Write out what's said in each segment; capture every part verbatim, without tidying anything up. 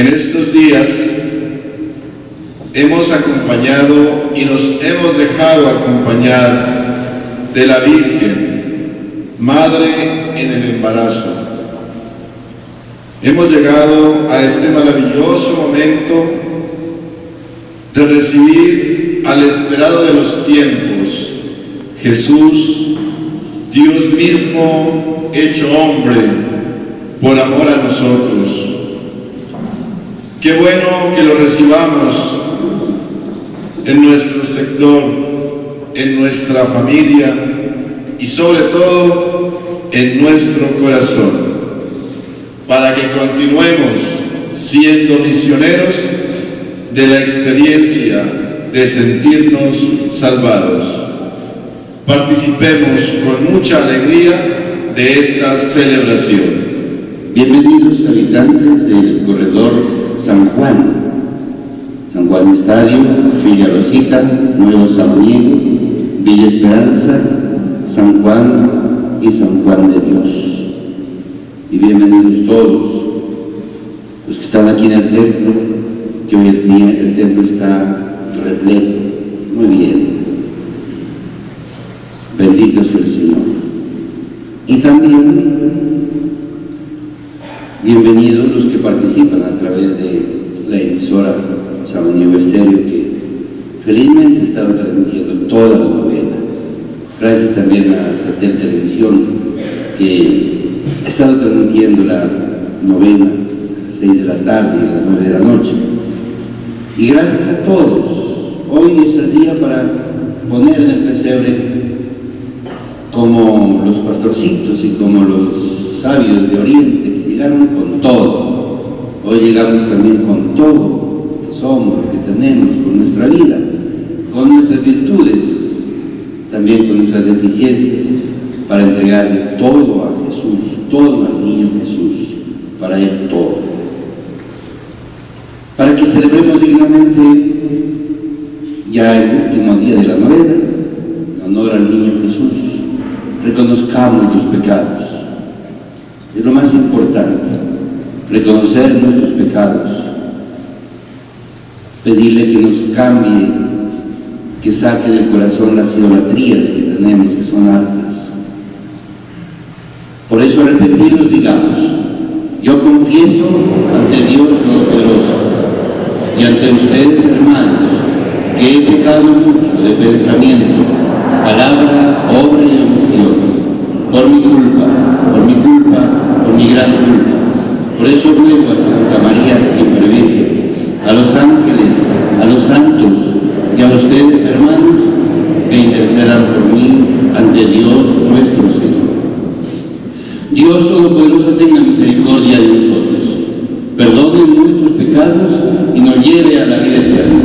En estos días hemos acompañado y nos hemos dejado acompañar de la Virgen, Madre en el embarazo. Hemos llegado a este maravilloso momento de recibir al esperado de los tiempos, Jesús, Dios mismo hecho hombre, por amor a nosotros. Qué bueno que lo recibamos en nuestro sector, en nuestra familia y sobre todo en nuestro corazón, para que continuemos siendo misioneros de la experiencia de sentirnos salvados. Participemos con mucha alegría de esta celebración. Bienvenidos habitantes del corredor San Juan, San Juan Estadio, Villa Rosita, Nuevo Samaniego, Villa Esperanza, San Juan y San Juan de Dios. Y bienvenidos todos los que están aquí en el templo, que hoy es día, el templo está repleto. Muy bien. Bendito sea el Señor. Y también bienvenidos los que participan a través de la emisora Samaniego Estéreo, que felizmente están transmitiendo toda la novena. Gracias también a Satel Televisión, que ha estado transmitiendo la novena a las seis de la tarde y a las nueve de la noche. Y gracias a todos. Hoy es el día para poner en el pesebre, como los pastorcitos y como los sabios de Oriente, que llegaron con todo. Hoy llegamos también con todo que somos, lo que tenemos, con nuestra vida, con nuestras virtudes, también con nuestras deficiencias, para entregarle todo a Jesús, todo al niño Jesús, para Él todo. Para que celebremos dignamente ya el último día de la novena, en honor al niño Jesús, reconozcamos los pecados. Es lo más importante, reconocer nuestros pecados, pedirle que nos cambie, que saque del corazón las idolatrías que tenemos, que son altas. Por eso arrepentidos digamos: yo confieso ante Dios Todopoderoso y ante ustedes, hermanos, que he pecado mucho de pensamiento, palabra, obra y omisión, por mi culpa, por mi culpa, por mi gran culpa. Por eso ruego a Santa María siempre Virgen, a los ángeles, a los santos y a ustedes, hermanos, que intercedan por mí ante Dios nuestro Señor. Dios Todopoderoso tenga misericordia de nosotros, perdone nuestros pecados y nos lleve a la vida eterna.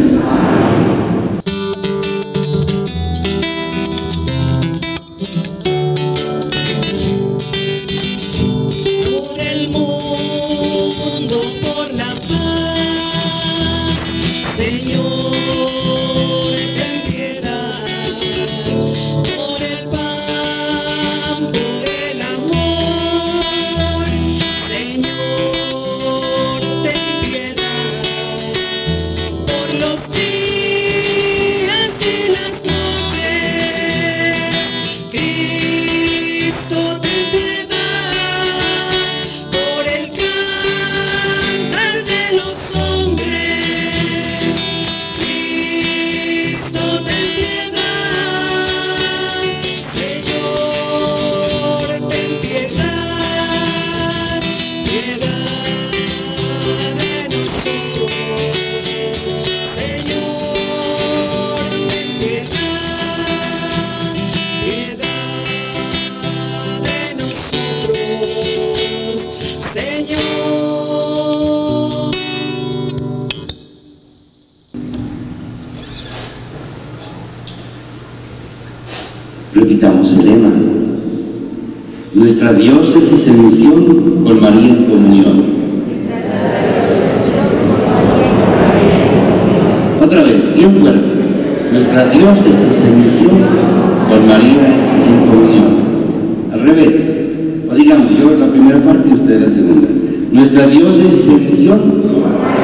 Repitamos el lema: nuestra diócesis en misión, con María en comunión. Otra vez, bien fuerte: nuestra diócesis en misión, con María en comunión. Al revés, o digamos, yo la primera parte y usted la segunda. Nuestra diócesis en misión,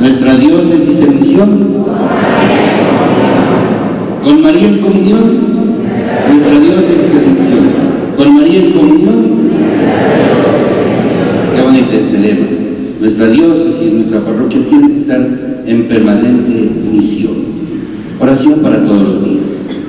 nuestra diócesis en misión, con María en comunión, nuestra diócesis en misión, con María en comunión. Qué bonito es el lema. Nuestra diócesis, nuestra parroquia tiene que estar en permanente misión. Oración para todos los días.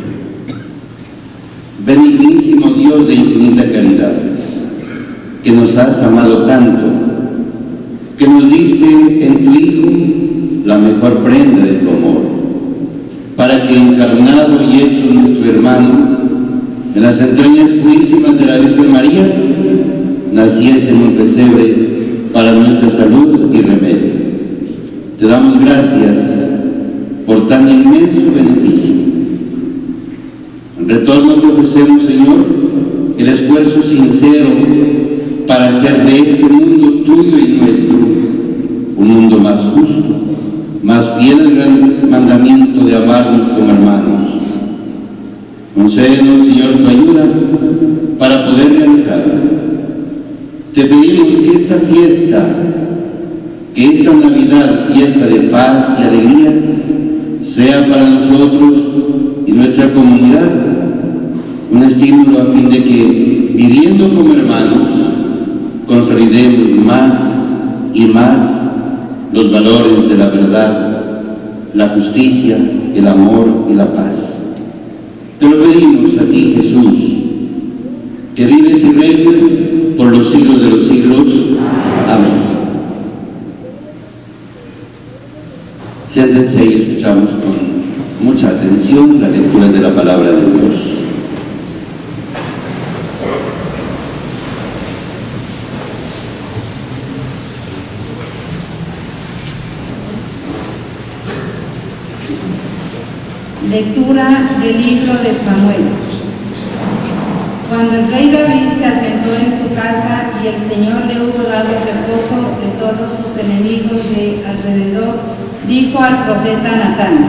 Benignísimo Dios de infinita caridad, que nos has amado tanto, que nos diste en tu Hijo la mejor prenda de tu amor, para que encarnado y hecho nuestro hermano, en las entrañas purísimas de la Virgen María, naciese en un pesebre para nuestra salud y remedio. Te damos gracias por tan inmenso beneficio. En retorno te ofrecemos, Señor, el esfuerzo sincero para hacer de este mundo tuyo y nuestro un mundo más justo, más fiel al gran mandamiento de amarnos como hermanos. Concédenos, Señor, tu ayuda para poder realizarla. Te pedimos que esta fiesta, que esta Navidad, fiesta de paz y alegría, sea para nosotros y nuestra comunidad un estímulo a fin de que, viviendo como hermanos, consolidemos más y más los valores de la verdad, la justicia, el amor y la paz. Te lo pedimos a ti, Jesús, que vives y reinas por los siglos de los siglos. Amén. Siéntense y escuchamos con mucha atención la lectura de la palabra de Dios. Lectura del libro de Samuel. Cuando el rey David se asentó en su casa y el Señor le hubo dado reposo de todos sus enemigos de alrededor, dijo al profeta Natán: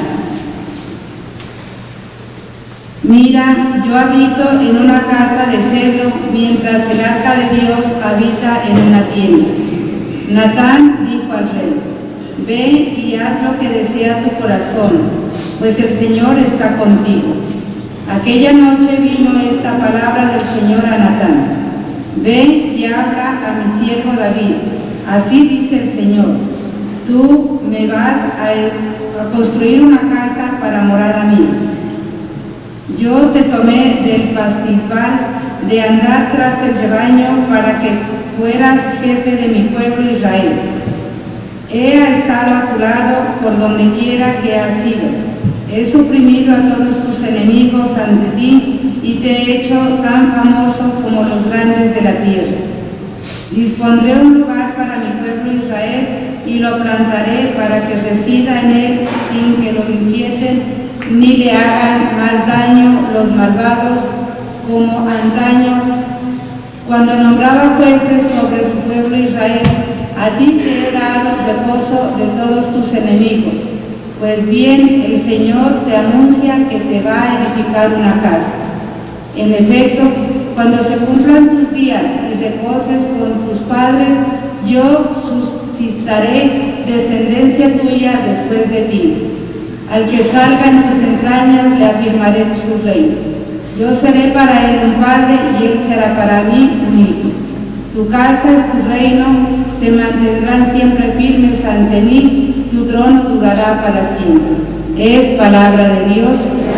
Mira, yo habito en una casa de cedro, mientras el arca de Dios habita en una tienda. Natán dijo al rey: Ve y haz lo que desea tu corazón, pues el Señor está contigo. Aquella noche vino esta palabra del Señor a Natán: Ve y habla a mi siervo David. Así dice el Señor: Tú me vas a, a construir una casa para morada mía. Yo te tomé del pastizal de andar tras el rebaño para que fueras jefe de mi pueblo Israel. He estado a tu lado por donde quiera que has ido. He suprimido a todos tus enemigos ante ti y te he hecho tan famoso como los grandes de la tierra. Dispondré un lugar para mi pueblo Israel y lo plantaré para que resida en él sin que lo inquieten ni le hagan más daño los malvados como antaño cuando nombraba jueces sobre su pueblo Israel. A ti te he dado reposo de todos tus enemigos. Pues bien, el Señor te anuncia que te va a edificar una casa. En efecto, cuando se cumplan tus días y reposes con tus padres, yo suscitaré descendencia tuya después de ti. Al que salga en tus entrañas le afirmaré su reino. Yo seré para él un padre y él será para mí un hijo. Tu casa es tu reino, se mantendrán siempre firmes ante mí, tu trono durará para siempre. Es palabra de Dios.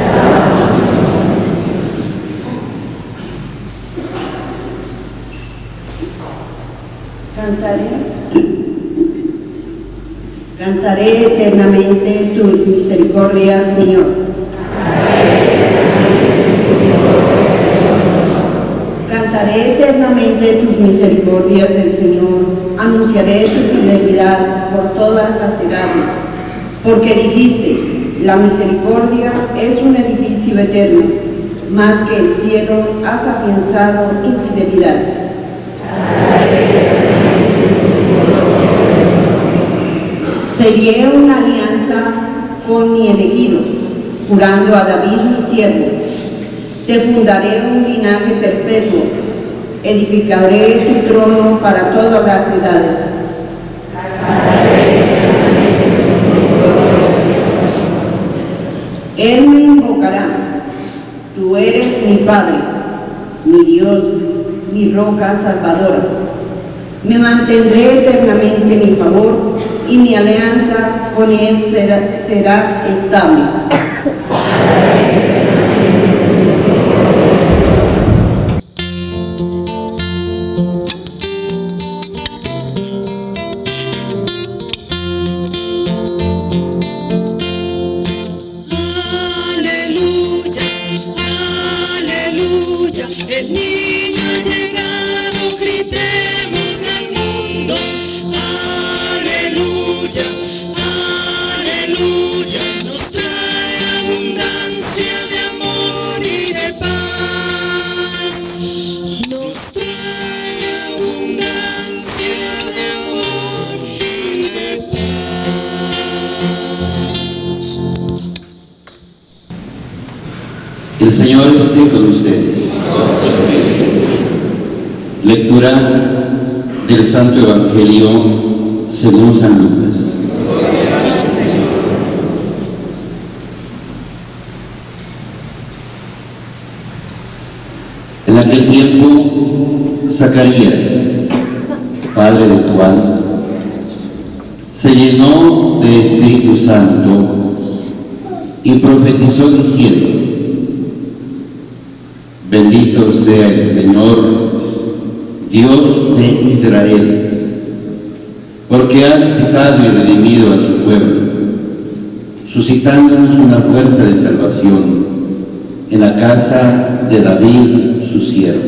Cantaré, cantaré eternamente tu misericordia, Señor. Cantaré eternamente tus misericordias del Señor, anunciaré tu fidelidad por todas las edades, porque dijiste, la misericordia es un edificio eterno, más que el cielo has afianzado tu fidelidad. Sellé una alianza con mi elegido, jurando a David mi siervo. Te fundaré un linaje perpetuo, edificaré tu trono para todas las edades. Él me invocará, tú eres mi Padre, mi Dios, mi roca salvadora. Me mantendré eternamente en mi favor y mi alianza con Él será, será estable. El Señor esté con ustedes. Lectura del Santo Evangelio según San Lucas. En aquel tiempo, Zacarías, padre de Juan, se llenó de Espíritu Santo y profetizó diciendo: bendito sea el Señor, Dios de Israel, porque ha visitado y redimido a su pueblo, suscitándonos una fuerza de salvación en la casa de David, su siervo,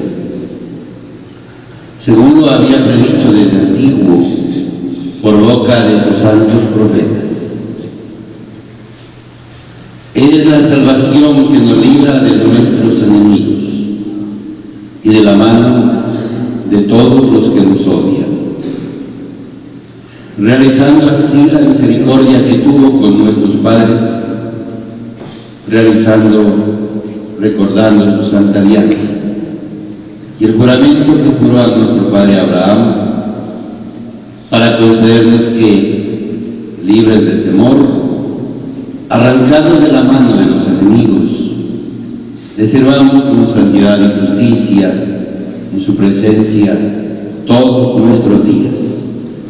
según lo había predicho desde antiguo por boca de sus santos profetas. Es la salvación que nos libra de nuestros enemigos y de la mano de todos los que nos odian, realizando así la misericordia que tuvo con nuestros padres, realizando, recordando su santa alianza y el juramento que juró a nuestro padre Abraham, para concedernos que, libres del temor, arrancados de la mano de los enemigos, le sirvamos con santidad y justicia en su presencia todos nuestros días.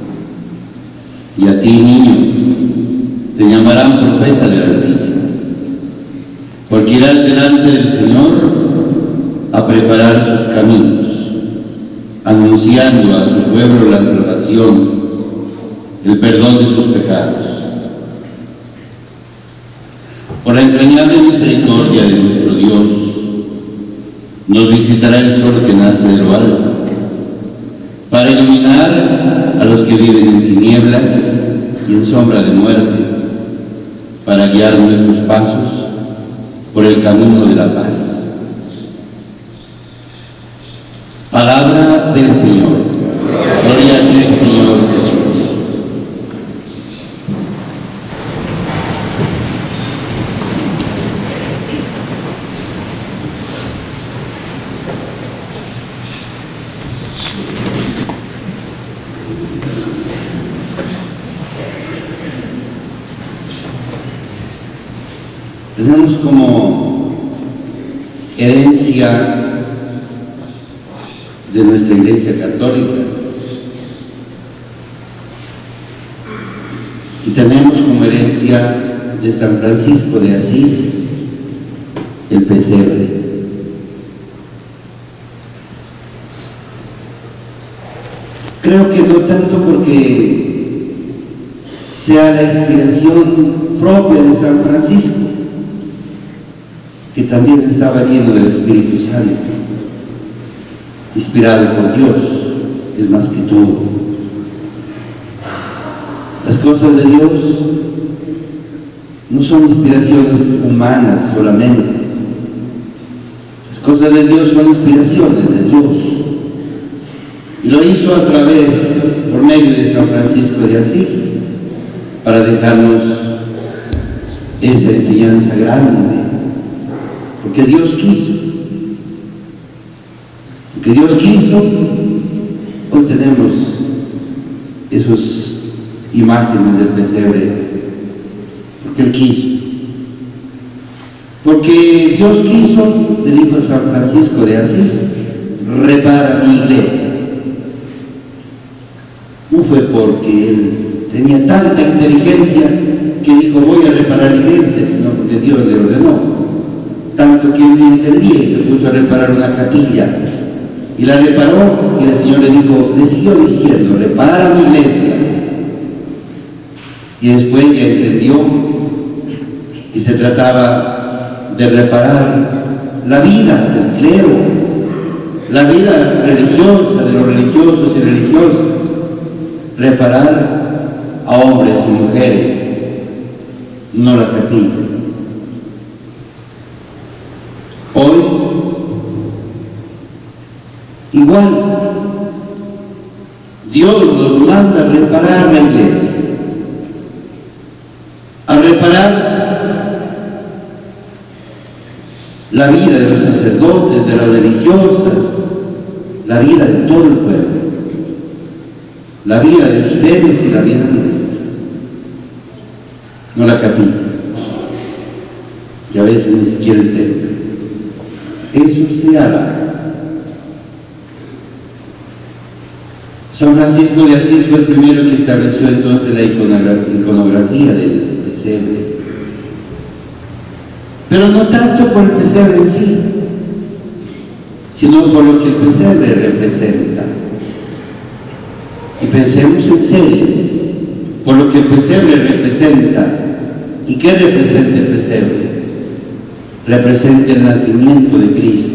Y a ti, niño, te llamarán profeta del Altísimo, porque irás delante del Señor a preparar sus caminos, anunciando a su pueblo la salvación, el perdón de sus pecados. Por la entrañable misericordia de nuestro Dios, nos visitará el sol que nace de lo alto, para iluminar a los que viven en tinieblas y en sombra de muerte, para guiar nuestros pasos por el camino de la paz. Palabra del Señor. Gloria a ti, Señor Jesús. Tenemos como herencia de nuestra Iglesia Católica y tenemos como herencia de San Francisco de Asís el pesebre. Creo que no tanto porque sea la inspiración propia de San Francisco, que también estaba lleno del Espíritu Santo, inspirado por Dios, es más que todo. Las cosas de Dios no son inspiraciones humanas solamente. Las cosas de Dios son inspiraciones de Dios. Y lo hizo a través, por medio de San Francisco de Asís, para dejarnos esa enseñanza grande. Porque Dios quiso. Porque Dios quiso, hoy tenemos esas imágenes del pesebre. Porque Él quiso. Porque Dios quiso, le dijo a San Francisco de Asís, repara mi iglesia. No fue porque él tenía tanta inteligencia que dijo voy a reparar iglesias, sino porque Dios le ordenó. Tanto que él no entendía y se puso a reparar una capilla. Y la reparó y el Señor le dijo, le siguió diciendo, repara mi iglesia. Y después ya entendió que se trataba de reparar la vida del clero, la vida religiosa de los religiosos y religiosas, reparar a hombres y mujeres, no la capilla. Hoy, igual, Dios nos manda a reparar la iglesia, a reparar la vida de los sacerdotes, de las religiosas, la vida de todo el pueblo, la vida de ustedes y la vida nuestra, no la capilla, y a veces ni siquiera el templo. Eso se hará. San Francisco de Asís fue el primero que estableció entonces la iconografía del pesebre. Pero no tanto por el pesebre en sí, sino por lo que el pesebre representa. Y pensemos en serio, por lo que el pesebre representa. ¿Y qué representa el pesebre? Representa el nacimiento de Cristo.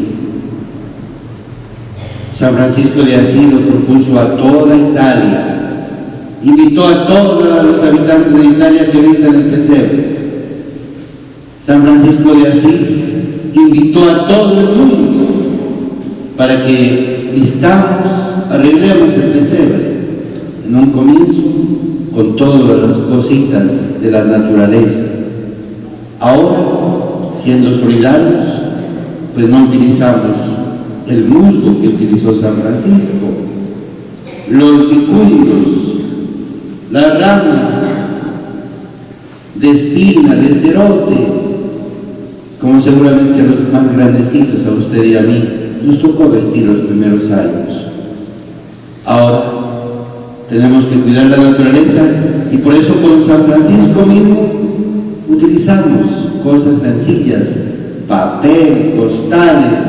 San Francisco de Asís lo propuso a toda Italia, invitó a todos los habitantes de Italia que vistan el pesebre. San Francisco de Asís invitó a todo el mundo para que vistamos, arreglemos el pesebre en un comienzo con todas las cositas de la naturaleza. Ahora, siendo solidarios, pues no utilizamos el musgo que utilizó San Francisco, los vicundos, las ramas de espina, de cerote, como seguramente a los más grandecitos, a usted y a mí, nos tocó vestir los primeros años. Ahora tenemos que cuidar la naturaleza y por eso con San Francisco mismo utilizamos cosas sencillas, papel, costales.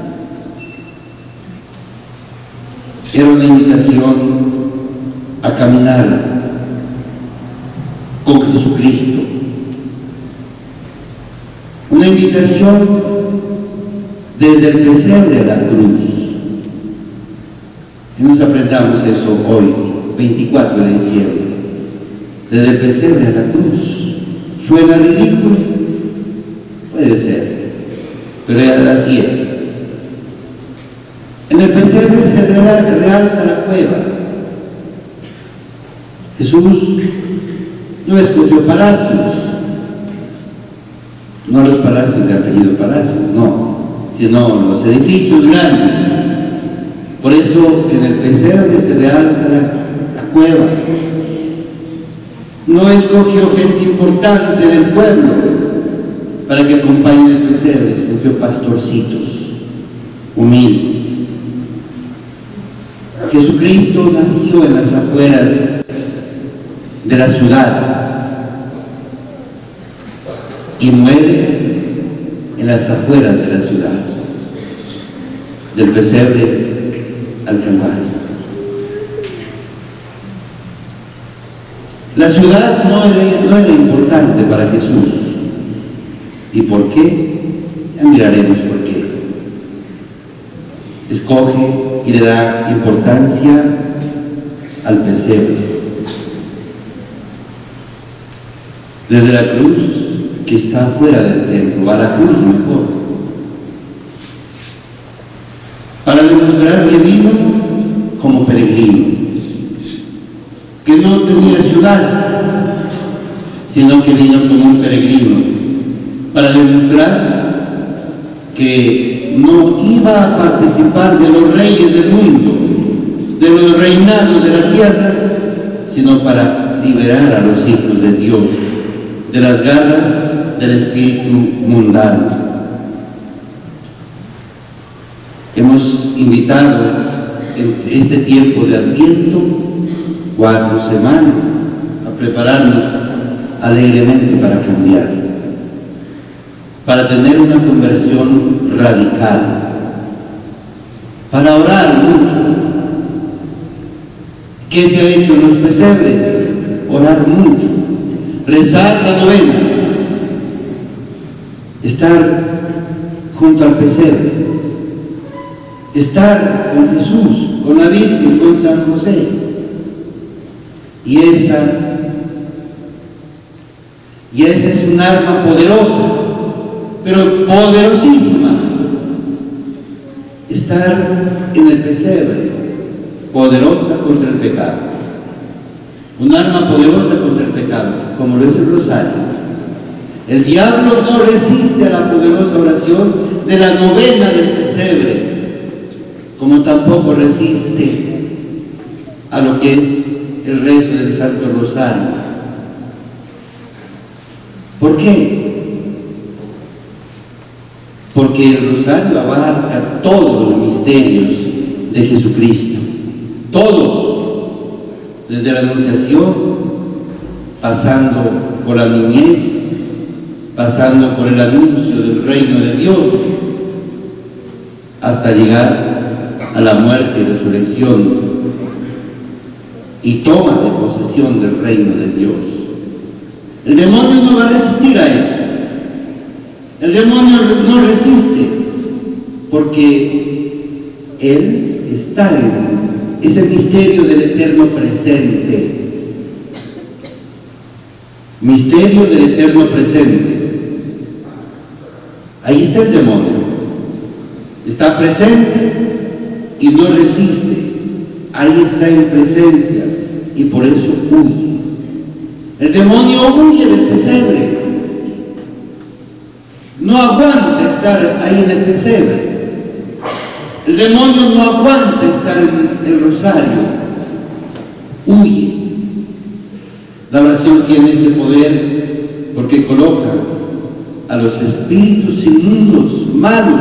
Era una invitación a caminar con Jesucristo. Una invitación desde el pesebre a la cruz. Y nos aprendamos eso hoy, veinticuatro de diciembre. Desde el pesebre a la cruz. ¿Suena ridículo? Puede ser, pero así es. En el pesebre se realza la cueva. Jesús no escogió palacios, no los palacios de apellido Palacio, no, sino los edificios grandes. Por eso en el pesebre se realza la, la cueva. No escogió gente importante del pueblo para que acompañen el pesebre, escogió pastorcitos humildes. Jesucristo nació en las afueras de la ciudad y muere en las afueras de la ciudad, del pesebre al Calvario. La ciudad no era, no era importante para Jesús. ¿Y por qué? Ya miraremos por qué. Escoge y le da importancia al pesebre. Desde la cruz, que está fuera del templo, a la cruz mejor, para demostrar que vino como peregrino, que no tenía ciudad, sino que vino como un peregrino, para demostrar que no iba a participar de los reyes del mundo, de los reinados de la tierra, sino para liberar a los hijos de Dios de las garras del espíritu mundano. Hemos invitado en este tiempo de Adviento cuatro semanas a prepararnos alegremente para cambiar, para tener una conversión radical, para orar mucho. ¿Qué se ha hecho en los pesebres? Orar mucho, rezar la novena, estar junto al pesebre, estar con Jesús, con la Virgen, con San José. Y esa, y esa es un arma poderosa, pero poderosísima. Estar en el pesebre, poderosa contra el pecado. Un arma poderosa contra el pecado, como lo es el rosario. El diablo no resiste a la poderosa oración de la novena del pesebre, como tampoco resiste a lo que es el rezo del Santo Rosario. ¿Por qué? Porque el rosario abarca todos los misterios de Jesucristo, todos, desde la Anunciación, pasando por la niñez, pasando por el anuncio del reino de Dios, hasta llegar a la muerte y resurrección y toma de posesión del reino de Dios. El demonio no va a resistir a eso. El demonio no resiste, porque él está en ese misterio del eterno presente. Misterio del eterno presente. Ahí está el demonio. Está presente y no resiste. Ahí está en presencia y por eso huye. El demonio huye del pesebre. No aguanta estar ahí en el pesebre. El demonio no aguanta estar en el rosario. Huye. La oración tiene ese poder porque coloca a los espíritus inmundos, malos,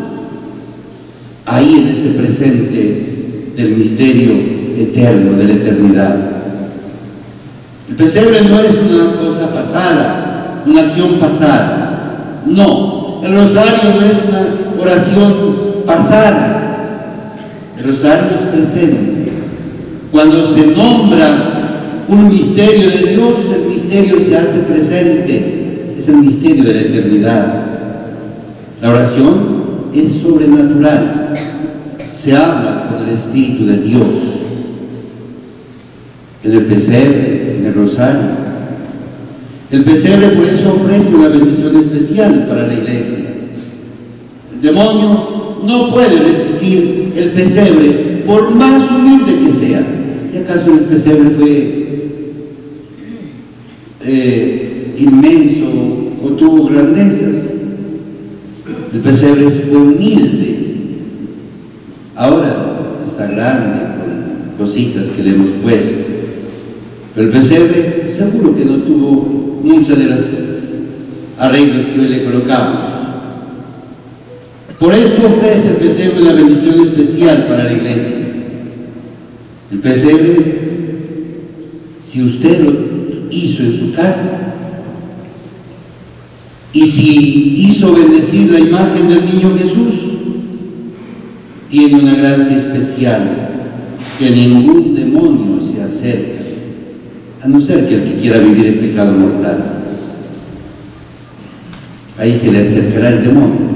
ahí en ese presente del misterio eterno, de la eternidad. El pesebre no es una cosa pasada, una acción pasada. No, el rosario no es una oración pasada. El rosario es presente. Cuando se nombra un misterio de Dios, el misterio se hace presente. Es el misterio de la eternidad. La oración es sobrenatural. Se habla con el Espíritu de Dios. En el pesebre, en el rosario. El pesebre por eso ofrece una bendición especial para la iglesia. El demonio no puede resistir el pesebre, por más humilde que sea. ¿Y acaso el pesebre fue eh, inmenso o tuvo grandezas? El pesebre fue humilde. Ahora está grande con cositas que le hemos puesto. Pero el pesebre seguro que no tuvo muchas de las arreglos que hoy le colocamos. Por eso ofrece el pesebre una bendición especial para la iglesia. El pesebre, si usted lo hizo en su casa, y si hizo bendecir la imagen del niño Jesús, tiene una gracia especial, que ningún demonio se acerca, a no ser que el que quiera vivir en pecado mortal. Ahí se le acercará el demonio.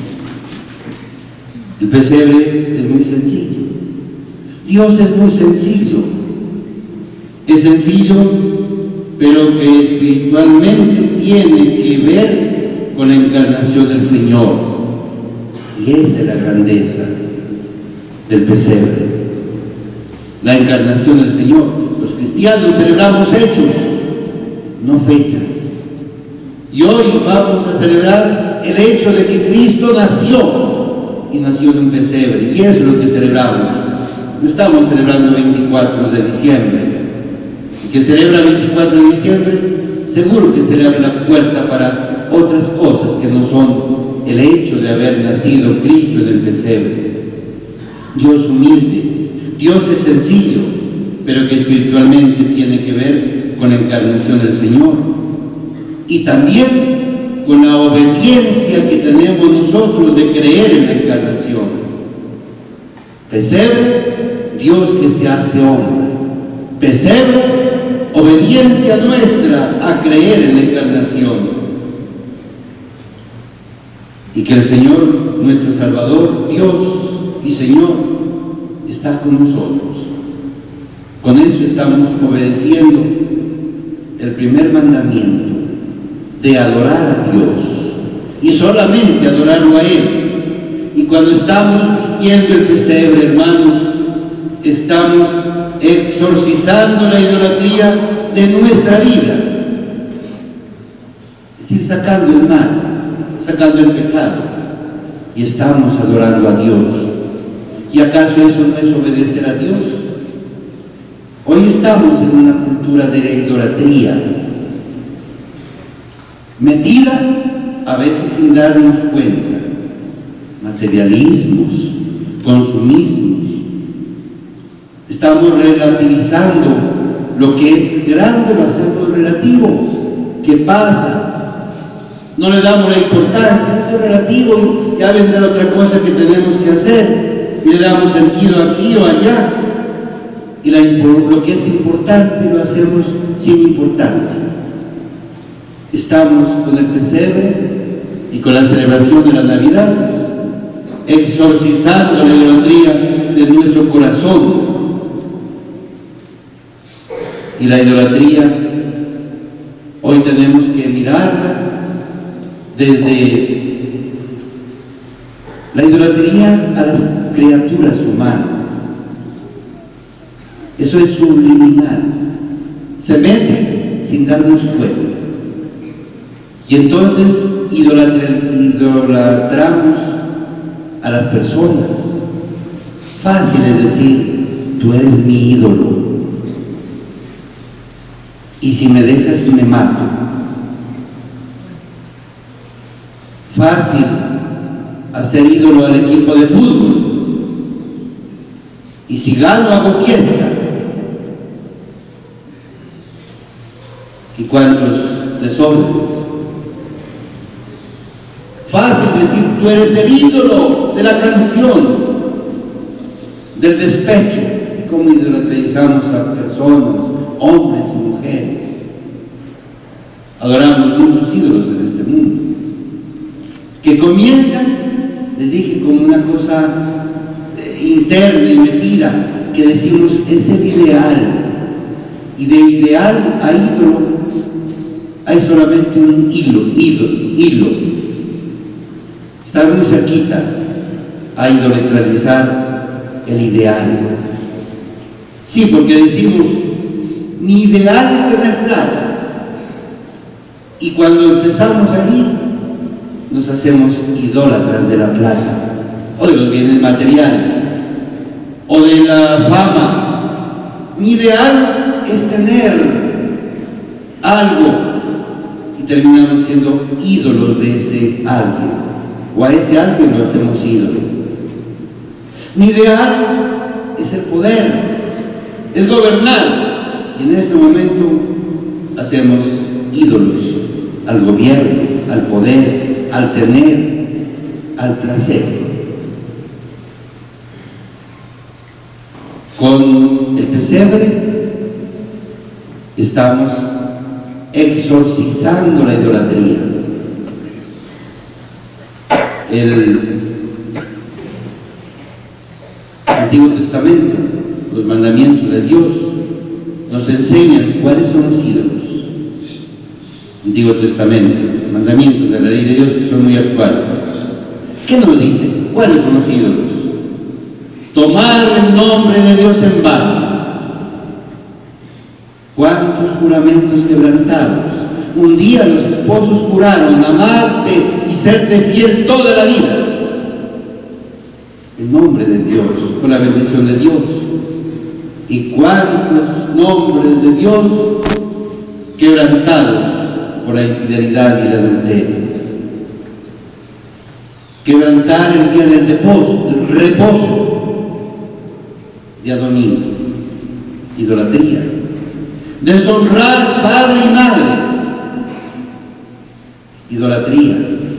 El pesebre es muy sencillo. Dios es muy sencillo. Es sencillo, pero que espiritualmente tiene que ver con la encarnación del Señor. Y esa es la grandeza del pesebre. La encarnación del Señor. Los cristianos celebramos hechos, no fechas. Y hoy vamos a celebrar el hecho de que Cristo nació, y nació en un pesebre, y eso es lo que celebramos. No estamos celebrando veinticuatro de diciembre. El que celebra veinticuatro de diciembre, seguro que se le abre la puerta para otras cosas que no son el hecho de haber nacido Cristo en el pesebre. Dios humilde, Dios es sencillo, pero que espiritualmente tiene que ver con la encarnación del Señor. Y también con la obediencia que tenemos nosotros de creer en la encarnación. Pesebre, Dios que se hace hombre. Pesebre, obediencia nuestra a creer en la encarnación. Y que el Señor, nuestro Salvador, Dios y Señor, está con nosotros. Con eso estamos obedeciendo el primer mandamiento de adorar a Dios y solamente adorarlo a Él. Y cuando estamos vistiendo el pesebre, hermanos, estamos exorcizando la idolatría de nuestra vida, es decir, sacando el mal, sacando el pecado, y estamos adorando a Dios. ¿Y acaso eso no es obedecer a Dios? Hoy estamos en una cultura de la idolatría, metida a veces sin darnos cuenta, materialismos, consumismos. Estamos relativizando lo que es grande, lo hacemos relativo. ¿Qué pasa? No le damos la importancia, eso es relativo, y ya vendrá otra cosa que tenemos que hacer, y le damos sentido aquí o allá, y la, lo que es importante lo hacemos sin importancia. Estamos con el pesebre y con la celebración de la Navidad exorcizando la idolatría de nuestro corazón. Y la idolatría hoy tenemos que mirarla desde la idolatría a las criaturas humanas. Eso es subliminal, se mete sin darnos cuenta. Y entonces idolatramos a las personas. Fácil es decir, tú eres mi ídolo, y si me dejas me mato. Fácil hacer ídolo al equipo de fútbol, y si gano hago fiesta. ¿Y cuántos desórdenes? Fácil decir, tú eres el ídolo de la canción, del despecho. ¿Y cómo idolatrizamos a personas, hombres y mujeres? Adoramos muchos ídolos en este mundo, que comienzan, les dije, como una cosa eh, interna y metida, que decimos, es el ideal. Y de ideal a ídolo hay solamente un hilo, hilo, hilo. Está muy cerquita a idolatrizar el ideal. Sí, porque decimos, mi ideal es tener plata. Y cuando empezamos ahí, nos hacemos idólatras de la plata, o de los bienes materiales, o de la fama. Mi ideal es tener algo, y terminamos siendo ídolos de ese alguien. O a ese alguien lo hacemos ídolo. Mi ideal es el poder, es gobernar, y en ese momento hacemos ídolos al gobierno, al poder, al tener, al placer. Con el pesebre estamos exorcizando la idolatría. El Antiguo Testamento, los mandamientos de Dios, nos enseñan cuáles son los ídolos. Antiguo Testamento, mandamientos de la ley de Dios que son muy actuales. ¿Qué nos dice? ¿Cuáles son los ídolos? Tomar el nombre de Dios en vano. ¿Cuántos juramentos quebrantados? Un día los esposos juraron amarte y serte fiel toda la vida. El nombre de Dios, con la bendición de Dios. ¿Y cuántos nombres de Dios quebrantados por la infidelidad y el adulterio? quebrantar el día del reposo, del reposo, día domingo, idolatría, deshonrar padre y madre, idolatría,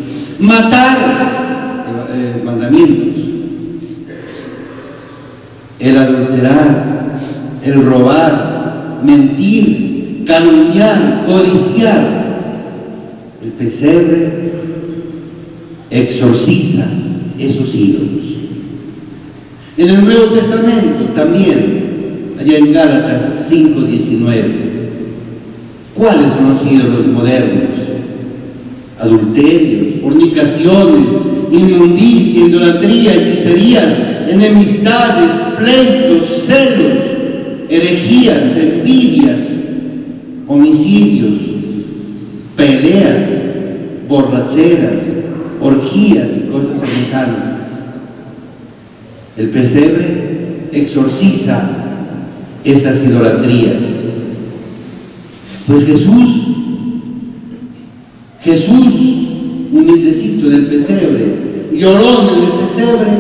matar, eh, mandamientos, el adulterar, el robar, mentir, calumniar, codiciar. El pesebre exorciza esos ídolos. En el Nuevo Testamento también, allá en Gálatas cinco diecinueve, ¿cuáles son los ídolos modernos? Adulterios, fornicaciones, inmundicia, idolatría, hechicerías, enemistades, pleitos, celos, herejías, envidias, homicidios, peleas, borracheras, orgías y cosas semejantes. El pesebre exorciza esas idolatrías. Pues Jesús, Jesús, humildecito en el pesebre, llorón en el pesebre,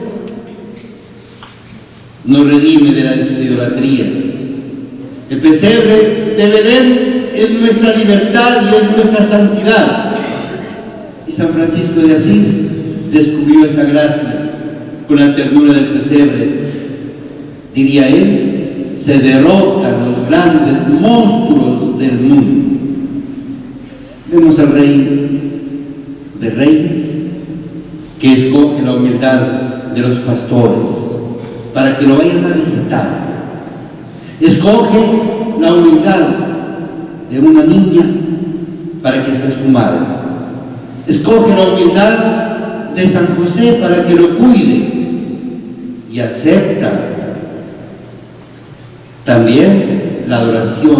nos redime de las idolatrías. El pesebre de Belén es nuestra libertad y es nuestra santidad. Y San Francisco de Asís descubrió esa gracia con la ternura del pesebre. Diría él, se derrotan los grandes monstruos del mundo. Vemos al Rey de Reyes, que escoge la humildad de los pastores para que lo vayan a visitar. Escoge la humildad de una niña para que sea su madre. Escoge la humildad de San José para que lo cuide, y acepta también la adoración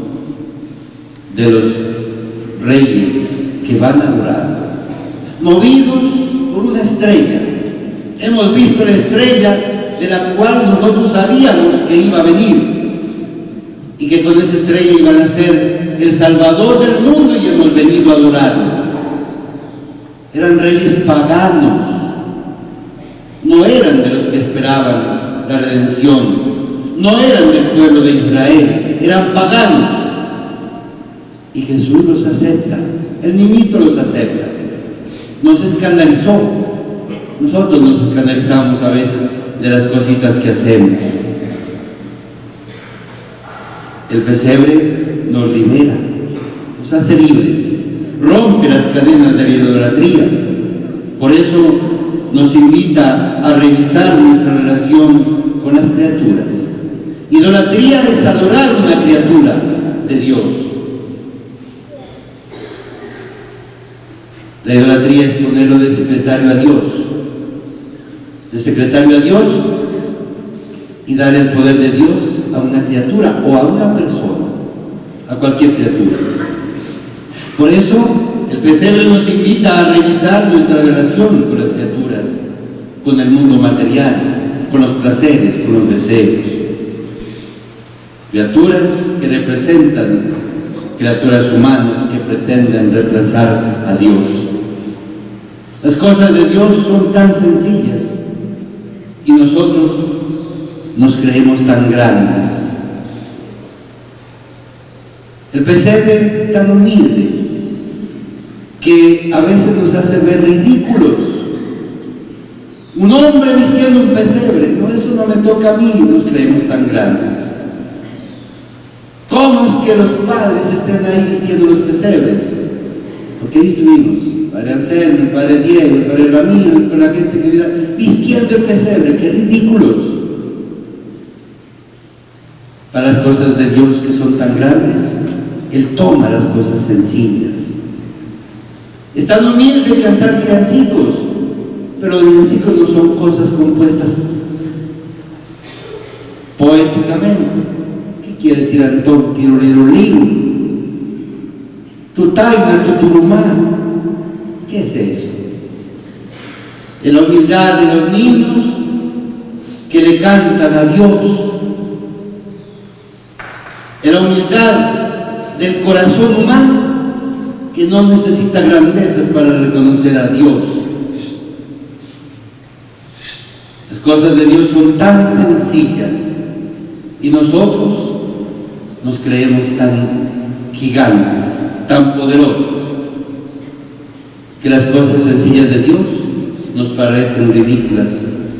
de los reyes que van a adorar, movidos por una estrella. Hemos visto la estrella de la cual nosotros sabíamos que iba a venir, y que con esa estrella iban a ser el Salvador del mundo, y hemos venido a adorarlo. Eran reyes paganos, no eran de los que esperaban la redención, no eran del pueblo de Israel, eran paganos. Y Jesús los acepta, el niñito los acepta, nos escandalizó. Nosotros nos escandalizamos a veces de las cositas que hacemos. El pesebre nos libera, nos hace libres, rompe las cadenas de la idolatría. Por eso nos invita a revisar nuestra relación con las criaturas. Idolatría es adorar una criatura de Dios. La idolatría es ponerlo de secretario a Dios, de secretario a Dios, y dar el poder de Dios a una criatura o a una persona, a cualquier criatura. Por eso el pesebre nos invita a revisar nuestra relación con las criaturas, con el mundo material, con los placeres, con los deseos. Criaturas que representan criaturas humanas que pretenden reemplazar a Dios. Las cosas de Dios son tan sencillas y nosotros nos creemos tan grandes. El pesebre tan humilde que a veces nos hace ver ridículos. Un hombre vistiendo un pesebre, no, eso no me toca a mí, y nos creemos tan grandes. ¿Cómo es que los padres estén ahí vistiendo los pesebres? Porque ahí estuvimos, el padre Anselmo, el padre Diego, el padre Ramiro, con la gente que vive vistiendo el pesebre. ¡Qué ridículos! Para las cosas de Dios que son tan grandes, Él toma las cosas sencillas. Es tan humilde cantar villancicos, pero los villancicos no son cosas compuestas poéticamente. ¿Qué quiere decir Antón Pirulirulín? Tutaina, tuturumá. ¿Qué es eso? Es la humildad de los niños que le cantan a Dios. Es la humildad del corazón humano que no necesita grandezas para reconocer a Dios. cosas de Dios son tan sencillas y nosotros nos creemos tan gigantes, tan poderosos, que las cosas sencillas de Dios nos parecen ridículas.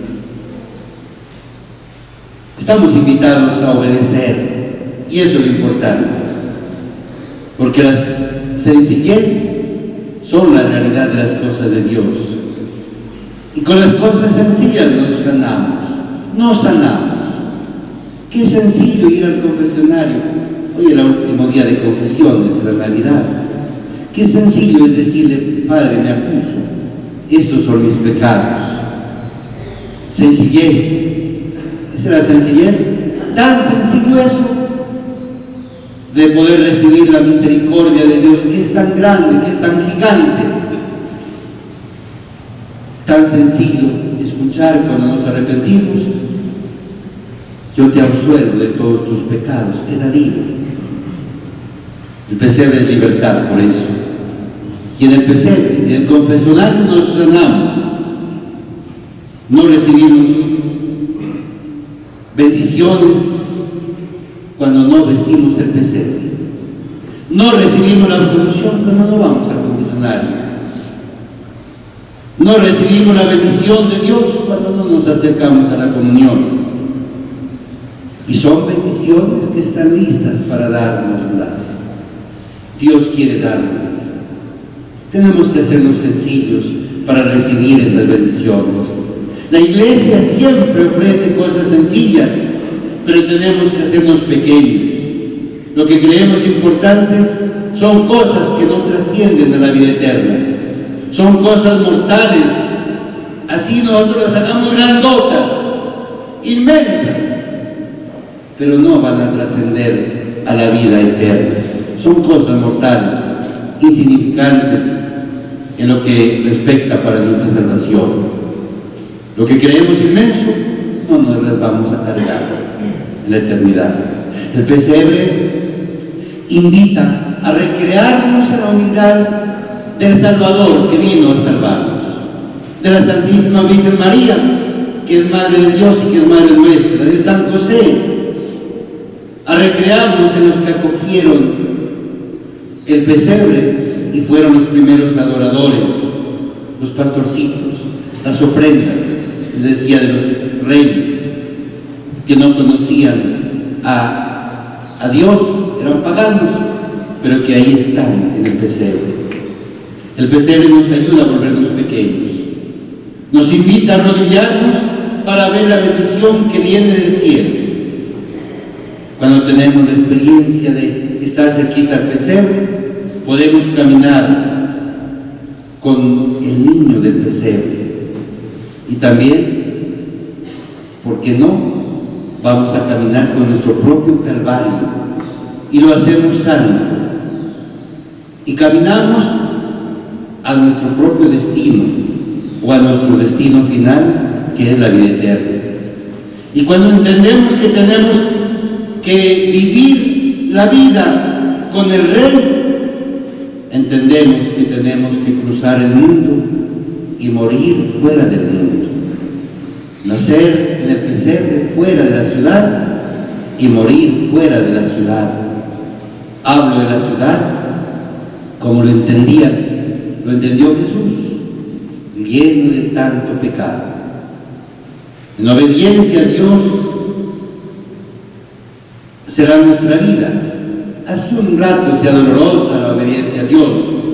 Estamos invitados a obedecer, y eso es lo importante, porque la sencillez son la realidad de las cosas de Dios. Y con las cosas sencillas nos sanamos, nos sanamos. Qué sencillo ir al confesionario. Hoy es el último día de confesiones, en la Navidad. Qué sencillo es decirle: Padre, me acuso, estos son mis pecados. Sencillez. Esa es la sencillez. Tan sencillo eso, de poder recibir la misericordia de Dios, que es tan grande, que es tan gigante. Tan sencillo escuchar cuando nos arrepentimos: yo te absuelvo de todos tus pecados, queda libre. El pesebre es libertad, por eso. Y en el pesebre, en el confesionario, nos sanamos. No recibimos bendiciones cuando no vestimos el pesebre. No recibimos la absolución cuando no vamos al confesionario. No recibimos la bendición de Dios cuando no nos acercamos a la comunión. Y son bendiciones que están listas para dárnoslas. Dios quiere dárnoslas. Tenemos que hacernos sencillos para recibir esas bendiciones. La iglesia siempre ofrece cosas sencillas, pero tenemos que hacernos pequeños. Lo que creemos importantes son cosas que no trascienden a la vida eterna. Son cosas mortales. Así nosotros las hagamos grandotas, inmensas, pero no van a trascender a la vida eterna. Son cosas mortales, insignificantes en lo que respecta para nuestra salvación. Lo que creemos inmenso, no nos las vamos a cargar en la eternidad. El pesebre invita a recrearnos en la humildad del Salvador que vino a salvarnos, de la Santísima Virgen María, que es Madre de Dios y que es Madre nuestra, de San José, a recrearnos en los que acogieron el pesebre y fueron los primeros adoradores, los pastorcitos, las ofrendas, les decía, de los reyes, que no conocían a, a Dios, eran paganos, pero que ahí están en el pesebre. El pesebre nos ayuda a volvernos pequeños, nos invita a arrodillarnos para ver la bendición que viene del cielo. Cuando tenemos la experiencia de estar cerquita al pesebre, podemos caminar con el niño del pesebre. Y también, ¿por qué no? Vamos a caminar con nuestro propio Calvario y lo hacemos sano. Y caminamos a nuestro propio destino, o a nuestro destino final, que es la vida eterna. Y cuando entendemos que tenemos que vivir la vida con el Rey, entendemos que tenemos que cruzar el mundo y morir fuera del mundo. Nacer en el pesebre fuera de la ciudad y morir fuera de la ciudad. Hablo de la ciudad como lo entendía, lo entendió Jesús, lleno de tanto pecado. En obediencia a Dios será nuestra vida. Así un rato sea dolorosa la obediencia a Dios.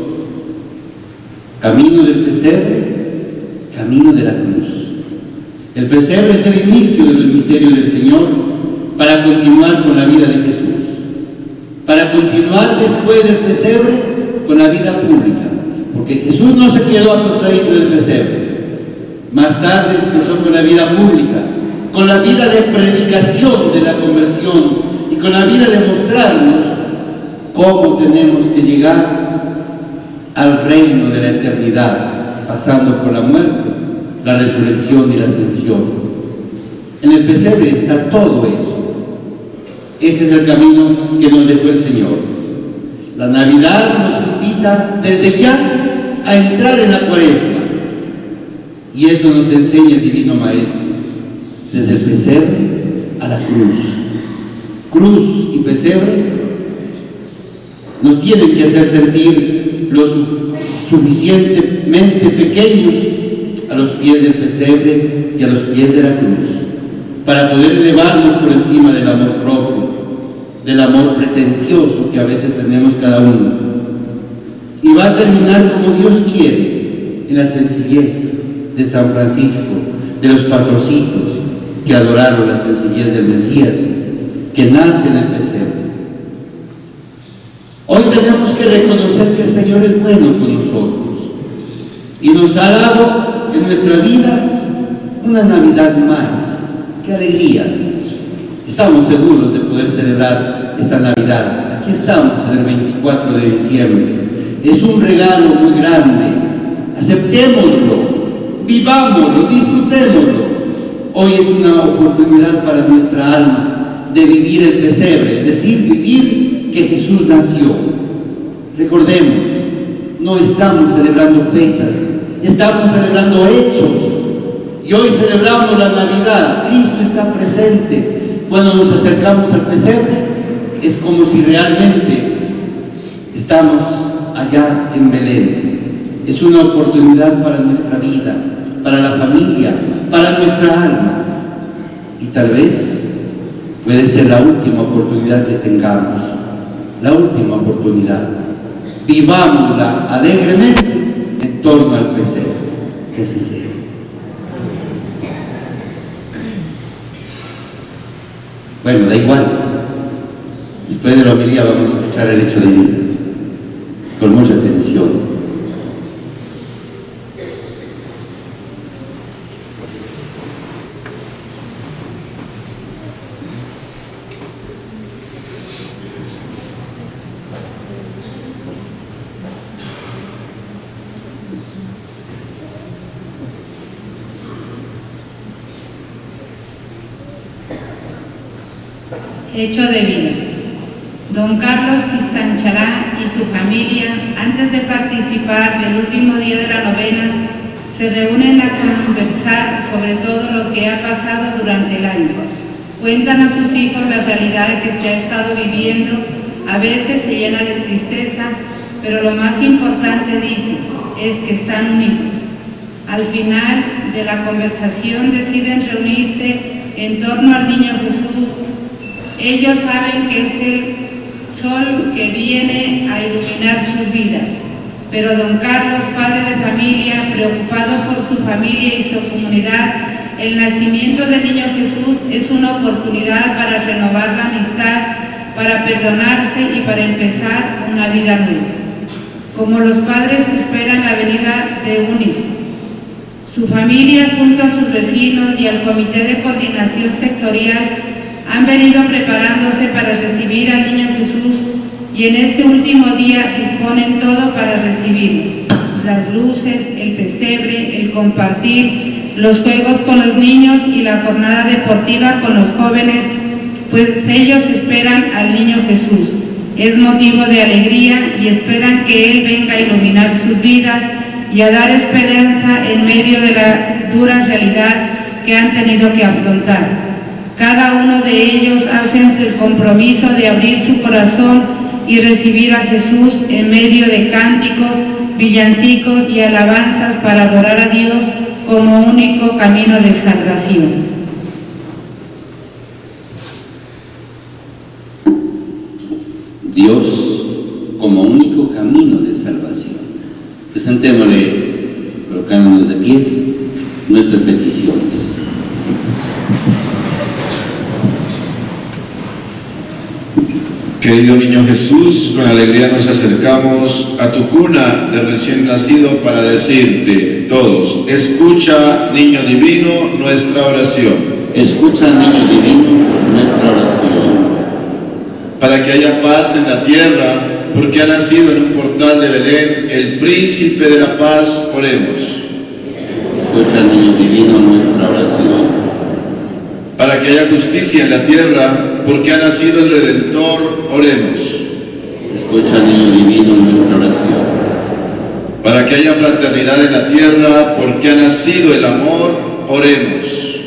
Camino del pesebre, camino de la cruz. El pesebre es el inicio del misterio del Señor para continuar con la vida de Jesús, para continuar después del pesebre con la vida pública, porque Jesús no se quedó acostadito del pesebre. Más tarde empezó con la vida pública, con la vida de predicación de la conversión y con la vida de mostrarnos cómo tenemos que llegar al reino de la eternidad, pasando por la muerte, la resurrección y la ascensión. En el pesebre está todo eso. Ese es el camino que nos dejó el Señor. La Navidad nos invita desde ya a entrar en la Cuaresma, y eso nos enseña el Divino Maestro. desde el pesebre a la cruz. Cruz y pesebre nos tienen que hacer sentir lo su suficientemente pequeños a los pies del pesebre y a los pies de la cruz, para poder elevarnos por encima del amor propio, del amor pretencioso que a veces tenemos cada uno. Y va a terminar como Dios quiere, en la sencillez de San Francisco, de los pastorcitos que adoraron la sencillez del Mesías, que nace en el pesebre. Hoy tenemos que reconocer que el Señor es bueno con nosotros y nos ha dado en nuestra vida una Navidad más. ¡Qué alegría! Estamos seguros de poder celebrar esta Navidad. Aquí estamos en el veinticuatro de diciembre. Es un regalo muy grande. Aceptémoslo, vivámoslo, disfrutémoslo. Hoy es una oportunidad para nuestra alma de vivir el pesebre, es decir, vivir que Jesús nació. Recordemos, no estamos celebrando fechas, estamos celebrando hechos. Y hoy celebramos la Navidad. Cristo está presente. Cuando nos acercamos al pesebre, es como si realmente estamos allá en Belén. Es una oportunidad para nuestra vida, para la familia, para nuestra alma. Y tal vez puede ser la última oportunidad que tengamos, la última oportunidad. Vivámosla alegremente en torno al pesebre. Que así sea. Bueno, da igual. Después de la homilía vamos a escuchar el hecho de vida con mucha atención. Hecho de vida. Don Carlos Quistanchará y su familia, antes de participar del último día de la novena, se reúnen a conversar sobre todo lo que ha pasado durante el año. Cuentan a sus hijos la realidad que se ha estado viviendo. A veces se llena de tristeza, pero lo más importante, dice, es que están unidos. Al final de la conversación deciden reunirse en torno al niño Jesús. Ellos saben que es el sol que viene a iluminar sus vidas, pero don Carlos, padre de familia, preocupado por su familia y su comunidad, el nacimiento del niño Jesús es una oportunidad para renovar la amistad, para perdonarse y para empezar una vida nueva. Como los padres que esperan la venida de un hijo. Su familia, junto a sus vecinos y al Comité de Coordinación Sectorial, han venido preparándose para recibir al niño Jesús y en este último día disponen todo para recibirlo. Las luces, el pesebre, el compartir, los juegos con los niños y la jornada deportiva con los jóvenes, pues ellos esperan al niño Jesús. Es motivo de alegría y esperan que Él venga a iluminar sus vidas y a dar esperanza en medio de la dura realidad que han tenido que afrontar. Cada uno de ellos hacen el compromiso de abrir su corazón y recibir a Jesús en medio de cánticos, villancicos y alabanzas para adorar a Dios como único camino de salvación. Dios como único camino de salvación. Presentémosle, colocándonos de pies, nuestras peticiones. Querido niño Jesús, con alegría nos acercamos a tu cuna de recién nacido para decirte todos: escucha, niño divino, nuestra oración. Escucha, niño divino, nuestra oración. Para que haya paz en la tierra, porque ha nacido en un portal de Belén el príncipe de la paz, oremos. Escucha, niño divino, nuestra oración. Para que haya justicia en la tierra, porque ha nacido el Redentor, oremos. Escucha, niño divino, nuestra oración. Para que haya fraternidad en la tierra, porque ha nacido el amor, oremos.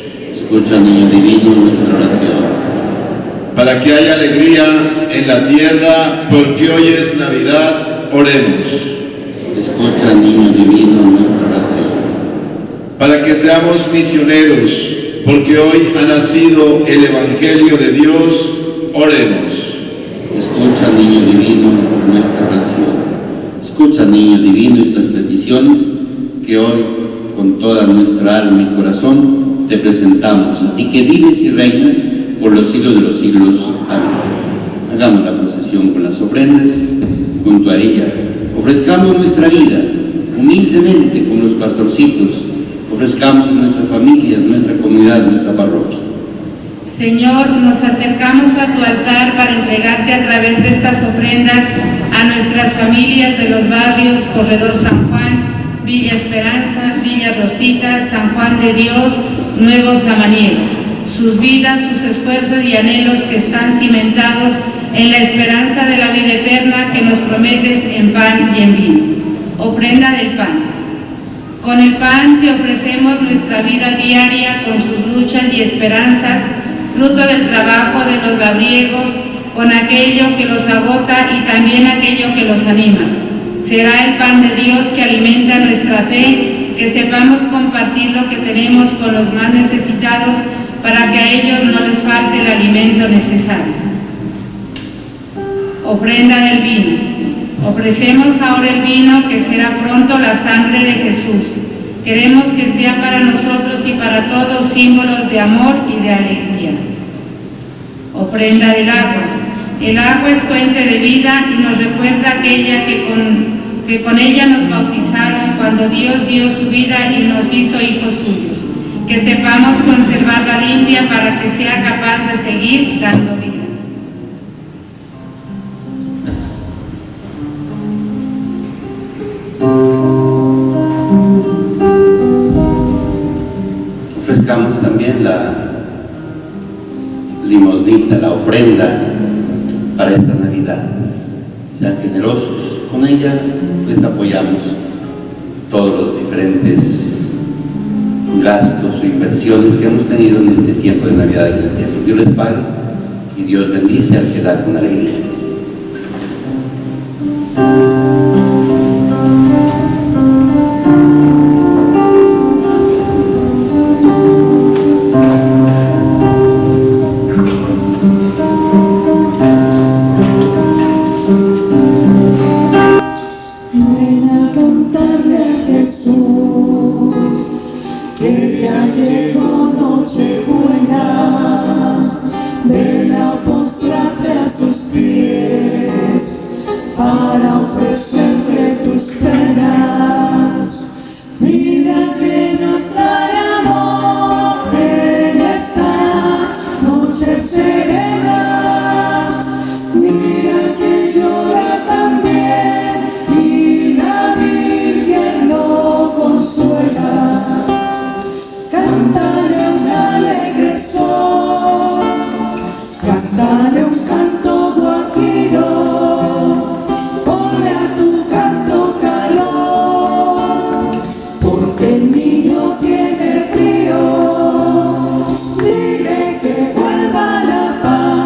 Escucha, niño divino, nuestra oración. Para que haya alegría en la tierra, porque hoy es Navidad, oremos. Escucha, niño divino, nuestra oración. Para que seamos misioneros, porque hoy ha nacido el Evangelio de Dios, oremos. Escucha, niño divino, nuestra oración. Escucha, niño divino, estas peticiones que hoy, con toda nuestra alma y corazón, te presentamos a ti que vives y reinas por los siglos de los siglos. Amén. Hagamos la procesión con las ofrendas. Junto a ella ofrezcamos nuestra vida humildemente como los pastorcitos. Ofrezcamos nuestras familias, nuestra comunidad, nuestra parroquia. Señor, nos acercamos a tu altar para entregarte a través de estas ofrendas a nuestras familias de los barrios Corredor San Juan, Villa Esperanza, Villa Rosita, San Juan de Dios, Nuevo Samaniego. Sus vidas, sus esfuerzos y anhelos que están cimentados en la esperanza de la vida eterna que nos prometes en pan y en vino. Ofrenda del pan. Con el pan te ofrecemos nuestra vida diaria con sus luchas y esperanzas, fruto del trabajo de los labriegos, con aquello que los agota y también aquello que los anima. Será el pan de Dios que alimenta nuestra fe, que sepamos compartir lo que tenemos con los más necesitados para que a ellos no les falte el alimento necesario. Ofrenda del vino. Ofrecemos ahora el vino que será pronto la sangre de Jesús. Queremos que sea para nosotros y para todos símbolos de amor y de alegría. Ofrenda del agua. El agua es fuente de vida y nos recuerda aquella que con, que con ella nos bautizaron cuando Dios dio su vida y nos hizo hijos suyos. Que sepamos conservarla limpia para que sea capaz de seguir dando vida. Ofrezcamos también la limosnita, la ofrenda para esta Navidad. Sean generosos con ella, les apoyamos todos los diferentes gastos o inversiones que hemos tenido en este tiempo de Navidad y en el tiempo. Dios les pague y Dios bendice al que da con alegría. Dile que vuelva la paz.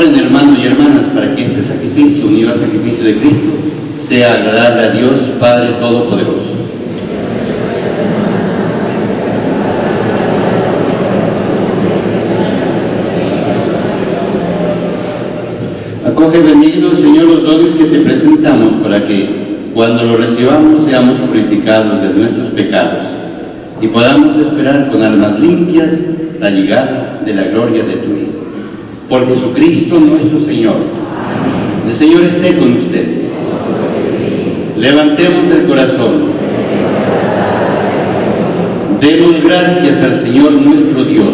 orden, hermanos y hermanas, para que este sacrificio, unido al sacrificio de Cristo, sea agradable a Dios Padre Todopoderoso. Acoge benigno, Señor, los dones que te presentamos, para que, cuando los recibamos, seamos purificados de nuestros pecados y podamos esperar con almas limpias la llegada de la gloria de tu Hijo. Por Jesucristo nuestro Señor. El Señor esté con ustedes. Levantemos el corazón. Demos gracias al Señor nuestro Dios.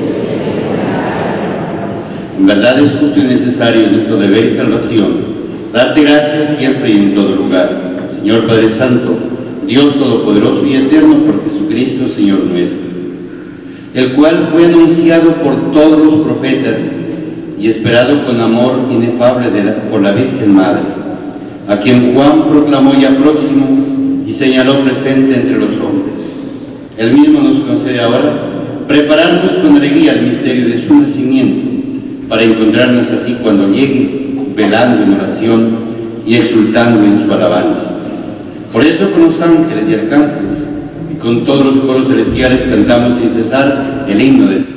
En verdad es justo y necesario nuestro deber y salvación darte gracias siempre y en todo lugar, Señor Padre Santo, Dios Todopoderoso y Eterno, por Jesucristo, Señor nuestro, el cual fue anunciado por todos los profetas y esperado con amor inefable de la, por la Virgen Madre, a quien Juan proclamó ya próximo y señaló presente entre los hombres. Él mismo nos concede ahora prepararnos con alegría al misterio de su nacimiento, para encontrarnos así cuando llegue, velando en oración y exultando en su alabanza. Por eso con los ángeles y arcángeles y con todos los coros celestiales cantamos sin cesar el himno de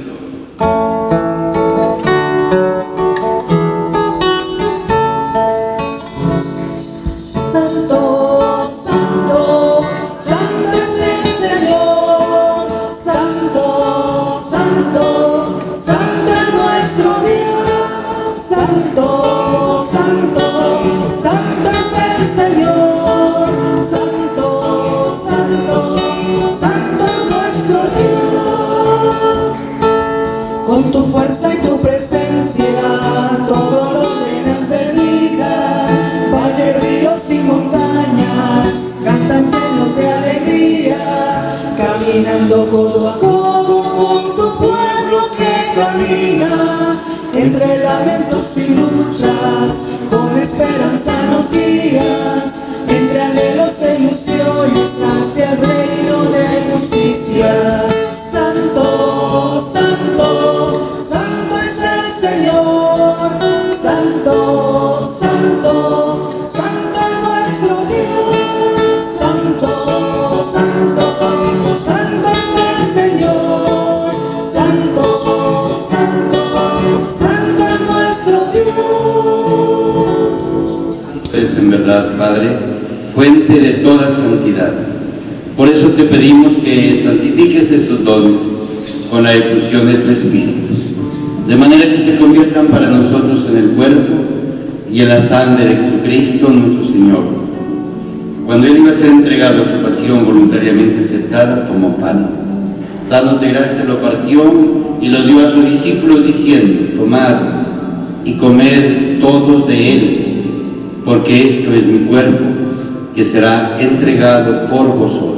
caminando codo a codo con tu pueblo que camina entre lamentos y luchas, con esperanza nos guías, entre anhelos e ilusiones hacia el reino de justicia. Santo, santo, santo es el Señor, santo, santo, santo es nuestro Dios, santo, santo, santo, santo, santo es el Señor, santo, santo, santo, santo es nuestro Dios. Es en verdad, Padre, fuente de toda santidad. Por eso te pedimos que santifiques estos dones con la efusión de tu Espíritu, de manera que se conviertan para nosotros en el cuerpo y en la sangre de Jesucristo nuestro Señor. Cuando Él iba a ser entregado a su pasión voluntariamente aceptada, tomó pan. Dándote gracias, lo partió y lo dio a sus discípulos diciendo: tomad y comed todos de él, porque esto es mi cuerpo, que será entregado por vosotros.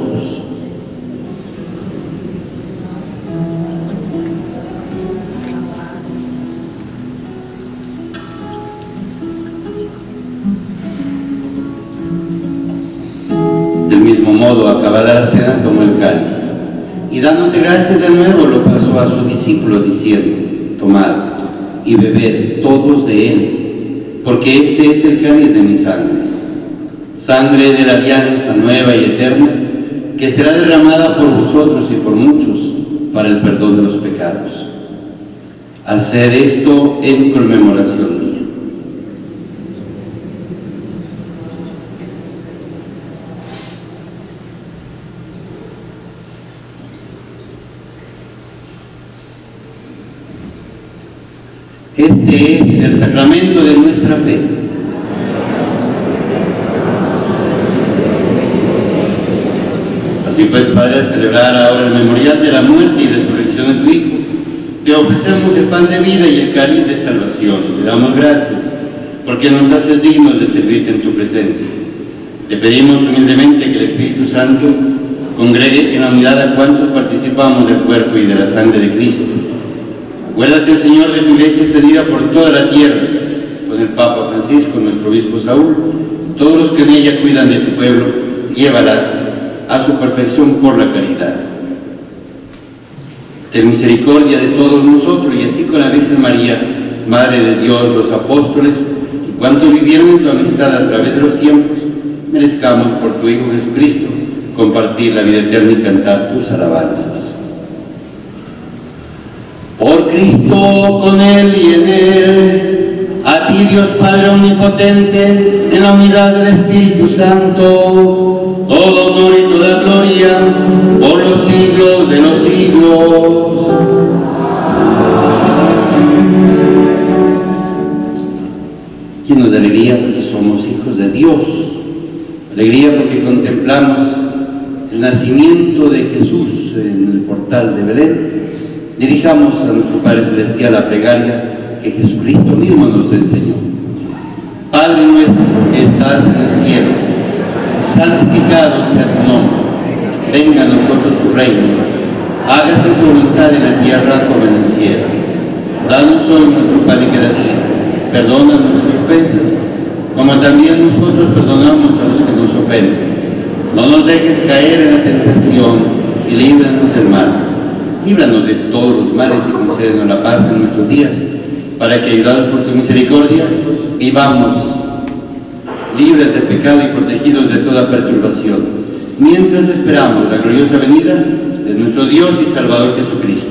Del mismo modo, acabada la cena, tomó el cáliz, y dándote gracias de nuevo, lo pasó a sus discípulos, diciendo: tomad y bebed todos de él, porque este es el cáliz de mi sangre, sangre de la alianza nueva y eterna, que será derramada por vosotros y por muchos para el perdón de los pecados. Haced esto en conmemoración mía. Este es el sacramento de nuestra fe. Así pues, Padre, al celebrar ahora el memorial de la muerte y resurrección de tu Hijo, te ofrecemos el pan de vida y el cáliz de salvación. Te damos gracias porque nos haces dignos de servirte en tu presencia. Te pedimos humildemente que el Espíritu Santo congregue en la unidad a cuantos participamos del cuerpo y de la sangre de Cristo. Acuérdate, Señor, de tu iglesia extendida por toda la tierra, con el Papa Francisco, nuestro obispo Saúl, todos los que en ella cuidan de tu pueblo, llévala a su perfección por la caridad. Ten misericordia de todos nosotros y así con la Virgen María, Madre de Dios, los apóstoles, y cuantos vivieron en tu amistad a través de los tiempos, merezcamos por tu Hijo Jesucristo compartir la vida eterna y cantar tus alabanzas. Por Cristo, con Él y en Él, a ti Dios Padre Omnipotente, en la unidad del Espíritu Santo, todo honor y toda gloria, por los siglos de los siglos. Llenos de alegría porque somos hijos de Dios, alegría porque contemplamos el nacimiento de Jesús en el portal de Belén. Dirijamos a nuestro Padre Celestial la plegaria que Jesucristo mismo nos enseñó. Padre nuestro que estás en el cielo, santificado sea tu nombre, venga a nosotros tu reino, hágase tu voluntad en la tierra como en el cielo. Danos hoy nuestro pan de cada día, perdona nuestras ofensas, como también nosotros perdonamos a los que nos ofenden. No nos dejes caer en la tentación y líbranos del mal. Líbranos de todos los males y concédenos la paz en nuestros días, para que, ayudados por tu misericordia, vivamos libres del pecado y protegidos de toda perturbación, mientras esperamos la gloriosa venida de nuestro Dios y Salvador Jesucristo.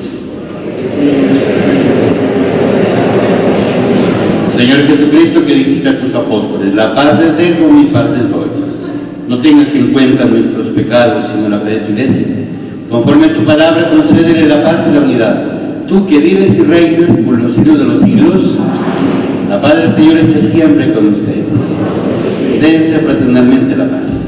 Señor Jesucristo, que dijiste a tus apóstoles, la paz les dejo, mi paz les doy. No tengas en cuenta nuestros pecados, sino la fe de tu iglesia. Conforme a tu palabra, concédele la paz y la unidad. Tú que vives y reinas por los siglos de los siglos, la paz del Señor esté siempre con ustedes. Dense fraternalmente la paz.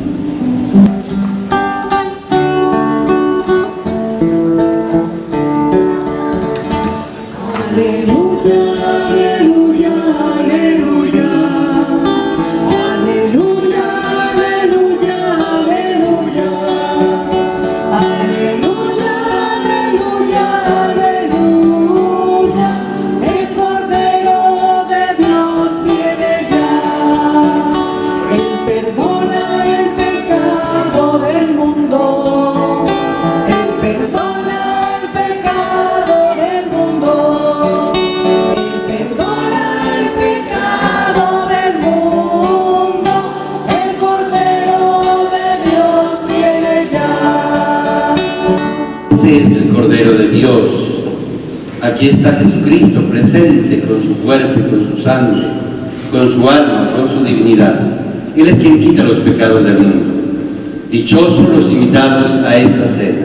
Es el Cordero de Dios. Aquí está Jesucristo presente con su cuerpo y con su sangre, con su alma, con su divinidad. Él es quien quita los pecados del mundo. Dichosos los invitados a esta cena.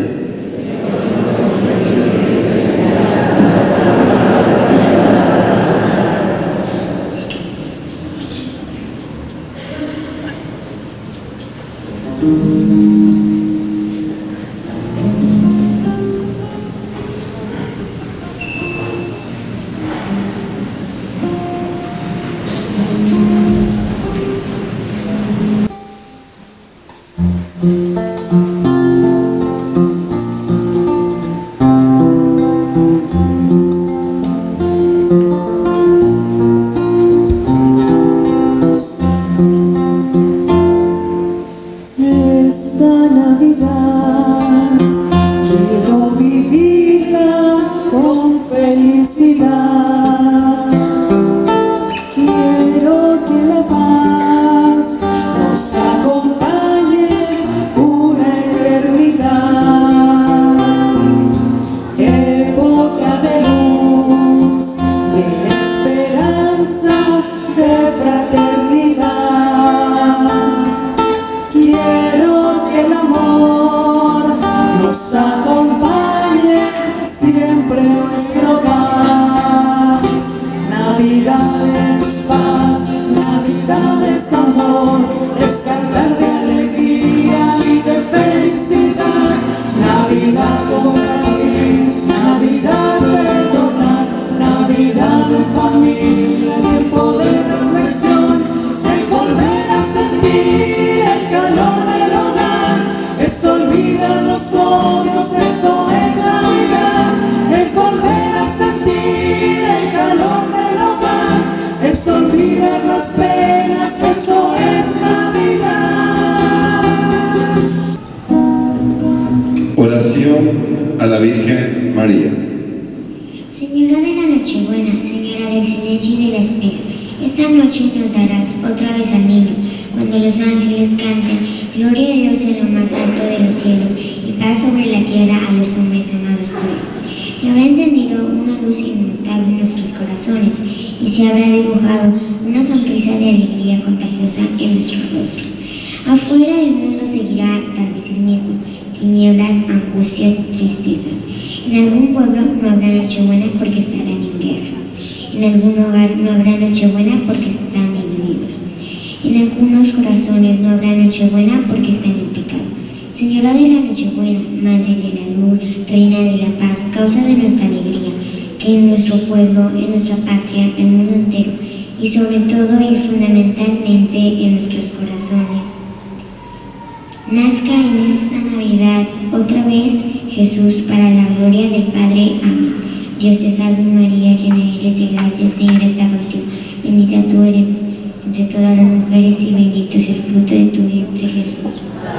Oración a la Virgen María. Señora de la Nochebuena, Señora del silencio y de la espera, esta noche nos darás otra vez al niño, cuando los ángeles canten, gloria a Dios en lo más alto de los cielos, y paz sobre la tierra a los hombres amados por él. Se habrá encendido una luz inmutable en nuestros corazones, y se habrá dibujado una sonrisa de alegría contagiosa en nuestros rostros. Afuera el mundo seguirá tal vez el mismo, tinieblas, angustias, tristezas. En algún pueblo no habrá Nochebuena porque estarán en guerra. En algún hogar no habrá Nochebuena porque están divididos. En algunos corazones no habrá Nochebuena porque están en pecado. Señora de la Nochebuena, Madre de la Luz, Reina de la Paz, causa de nuestra alegría, que en nuestro pueblo, en nuestra patria, en el mundo entero, y sobre todo y fundamentalmente en nuestros corazones, nazca en esta Navidad otra vez Jesús, para la gloria del Padre. Amén. Dios te salve María, llena eres de gracia, el Señor está contigo. Bendita tú eres entre todas las mujeres y bendito es el fruto de tu vientre, Jesús.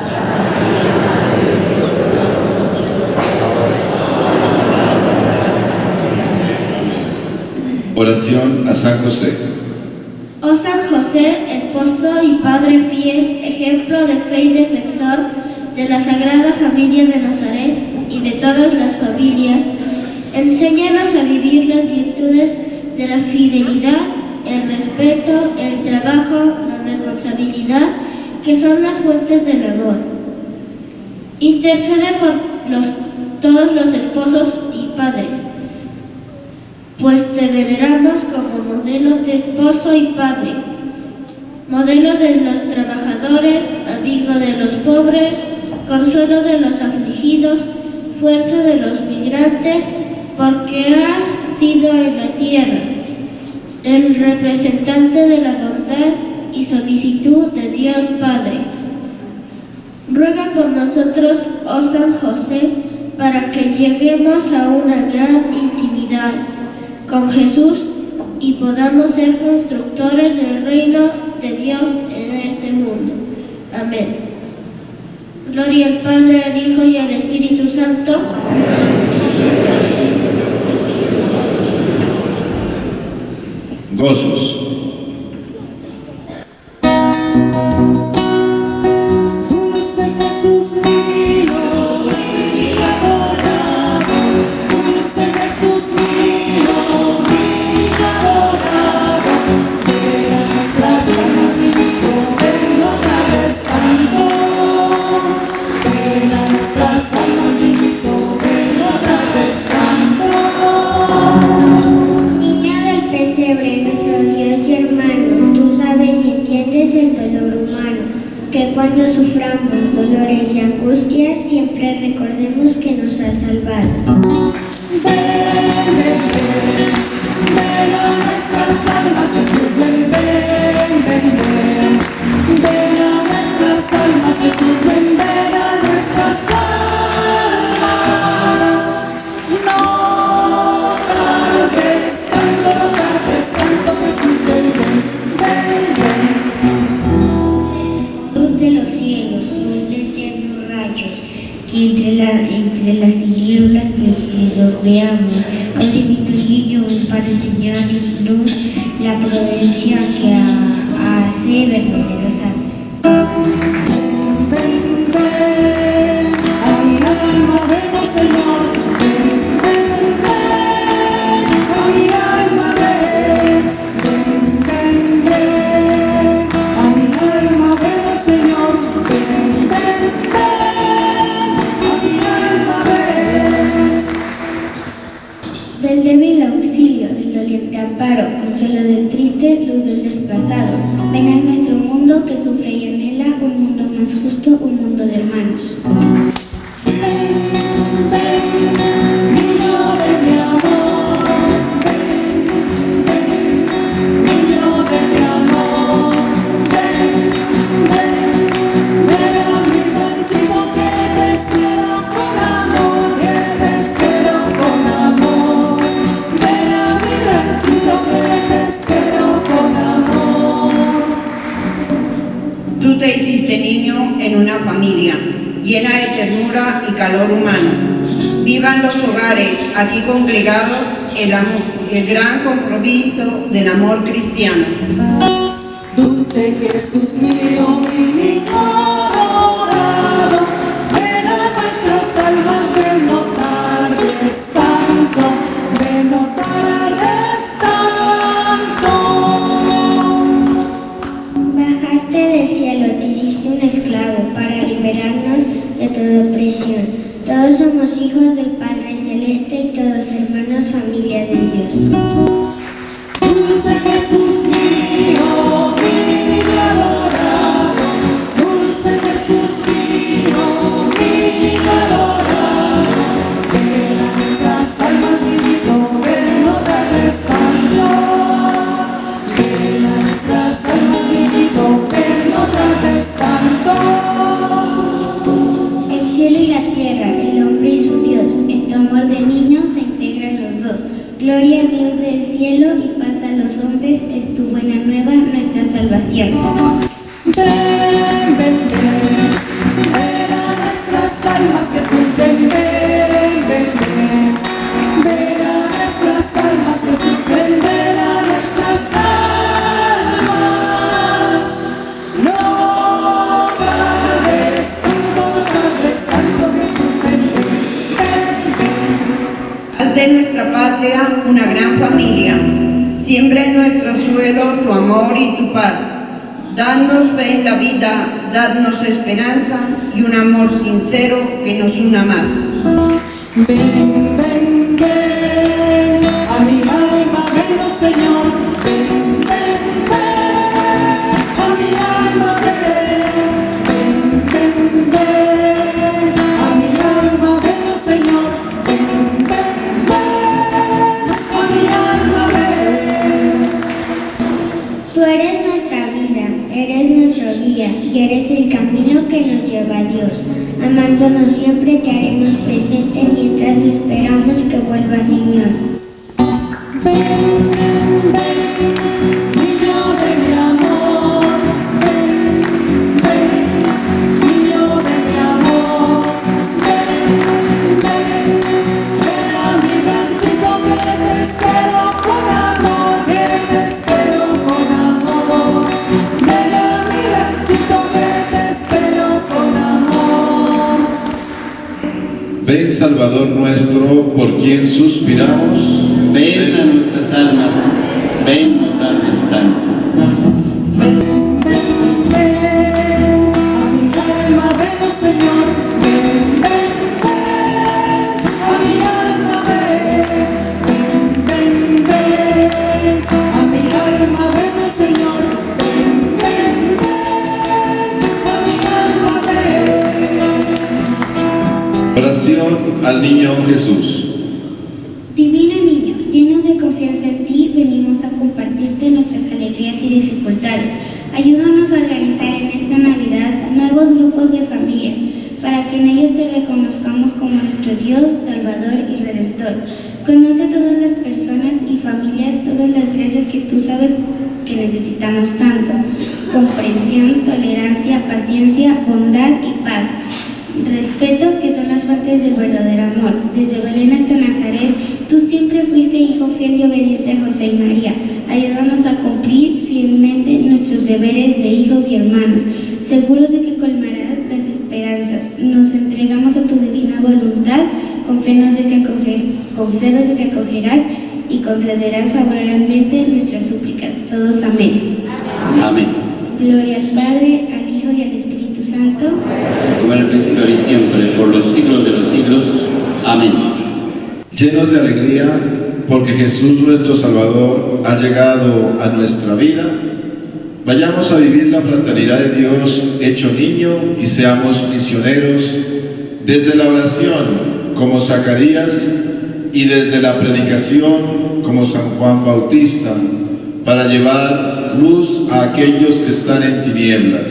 Oración a San José. Oh San José, esposo y padre fiel, ejemplo de fe y defensor de la Sagrada Familia de Nazaret y de todas las familias, enséñanos a vivir las virtudes de la fidelidad, el respeto, el trabajo, la responsabilidad, que son las fuentes del amor. Intercede por los, todos los esposos y padres, pues te veneramos como modelo de esposo y padre, modelo de los trabajadores, amigo de los pobres, consuelo de los afligidos, fuerza de los migrantes, porque has sido en la tierra el representante de la bondad y solicitud de Dios Padre. Ruega por nosotros, oh San José, para que lleguemos a una gran intimidad con Jesús y podamos ser constructores del reino de Dios en este mundo. Amén. Gloria al Padre, al Hijo y al Espíritu Santo. Gozos. Cuando suframos dolores y angustias, siempre recordemos que nos ha salvado. Ven, ven, ven, ven a nuestras almas, Jesús, ven, ven, ven, ven, ven a nuestras almas, Jesús, ven, ven a nuestras almas. No tardes tanto, no tardes tanto, Jesús, ven, ven, ven, ven. De los cielos, luz de eternos rayos, que entre, la, entre las tinieblas pues veamos al divino niño para enseñarnos la prudencia que a, hace verdaderos almas. Ven, ven, ven, a mi alma ven, oh Señor, ven, ven, ven, a mi alma ven, ven, ven, ven, a mi alma ven, oh Señor, ven, ven, ven, a mi alma ven. Del débil auxilio, del doliente amparo, consuelo del triste, luz del desplazado. Ven a nuestro mundo que sufre y anhela un mundo más justo, un mundo de hermanos. Ven, ven, niño de mi amor, ven, ven, niño de mi amor, ven, ven, ven a mi ranchito que te espero con amor, que te espero con amor, ven a mi ranchito que te espero con amor. Tú te hiciste niño en una familia llena de ternura y calor humano. vivan los hogares aquí congregados el, amor, el gran compromiso del amor cristiano. Dulce Jesús mío, mi niño adorado, ven a nuestras almas, ven no tardes tanto, ven no tardes tanto. Bajaste del cielo, te hiciste un esclavo para liberarnos de toda opresión. Todos somos hijos del Padre Celeste y todos hermanos, familia de Dios. Dulce Jesús mío, mi niño adorado, dulce Jesús mío, mi niño adorado, ven a nuestras almas, niñito, ven no tardes tanto, ven a nuestras almas, niñito, ven no tardes tanto. El cielo y la tierra, el hombre y su Dios, en tu amor de niño se integran los dos. Gloria a Dios del cielo y paz a los hombres, es tu buena nueva, nuestra salvación. Ven, ven, ven, ven a nuestras almas, Jesús, ven, ven, ven, ven, ven a nuestras almas, Jesús, ven, ven a nuestras almas. No tardes tanto, no tardes tanto, Jesús, ven, ven, ven, ven. Haz de nuestra patria una gran familia. Siembra en nuestro suelo tu amor y tu paz. Danos fe en la vida, dadnos esperanza y un amor sincero que nos una más. Ven, ven, ven, a mi alma, ven, oh Señor, ven, ven, ven, a mi alma, ven, ven, ven, ven, a mi alma, ven, oh Señor, ven, ven, ven, a mi alma, ven. Tú eres nuestra vida, eres nuestro guía y eres el camino que nos lleva a Dios. Amándonos siempre te haremos presente mientras esperamos que vuelva, Señor. Ven, ven, niño de mi amor, ven, ven, niño de mi amor, ven, ven, ven a mi ranchito que te espero con amor, que te espero con amor, ven a mi ranchito que te espero con amor. Ven, Salvador nuestro, por quien suspiramos. Ven a nuestras almas, ven no tardes tanto. Ven, ven, ven, a mi alma, ven, oh Señor, ven, ven, ven, a mi alma, ven, ven, ven, ven, a mi alma, ven, oh Señor, ven, ven, ven, a mi alma, ven. Oración al niño Jesús. Divino niño, llenos de confianza en ti, venimos a compartirte nuestras alegrías y dificultades. Ayúdanos a organizar en esta Navidad nuevos grupos de familias, para que en ellos te reconozcamos como nuestro Dios, Salvador y Redentor. Conoce a todas las personas y familias, todas las gracias que tú sabes que necesitamos tanto: comprensión, tolerancia, paciencia, bondad y paz. Respeto, que son las fuentes del verdadero amor. Desde Belén hasta Nazaret, tú siempre fuiste hijo fiel y obediente a José y María. Ayúdanos a cumplir fielmente nuestros deberes de hijos y hermanos, seguros de que colmarás las esperanzas. Nos entregamos a tu divina voluntad, confiados de que, acoger, confiados de que acogerás y concederás favorablemente nuestras súplicas. Todos amén. Amén. Gloria al Padre, al Hijo y al Espíritu Santo. Como en el principio y siempre, por los siglos de los siglos. Amén. Llenos de alegría, porque Jesús nuestro Salvador ha llegado a nuestra vida, vayamos a vivir la fraternidad de Dios hecho niño y seamos misioneros desde la oración como Zacarías y desde la predicación como San Juan Bautista, para llevar luz a aquellos que están en tinieblas.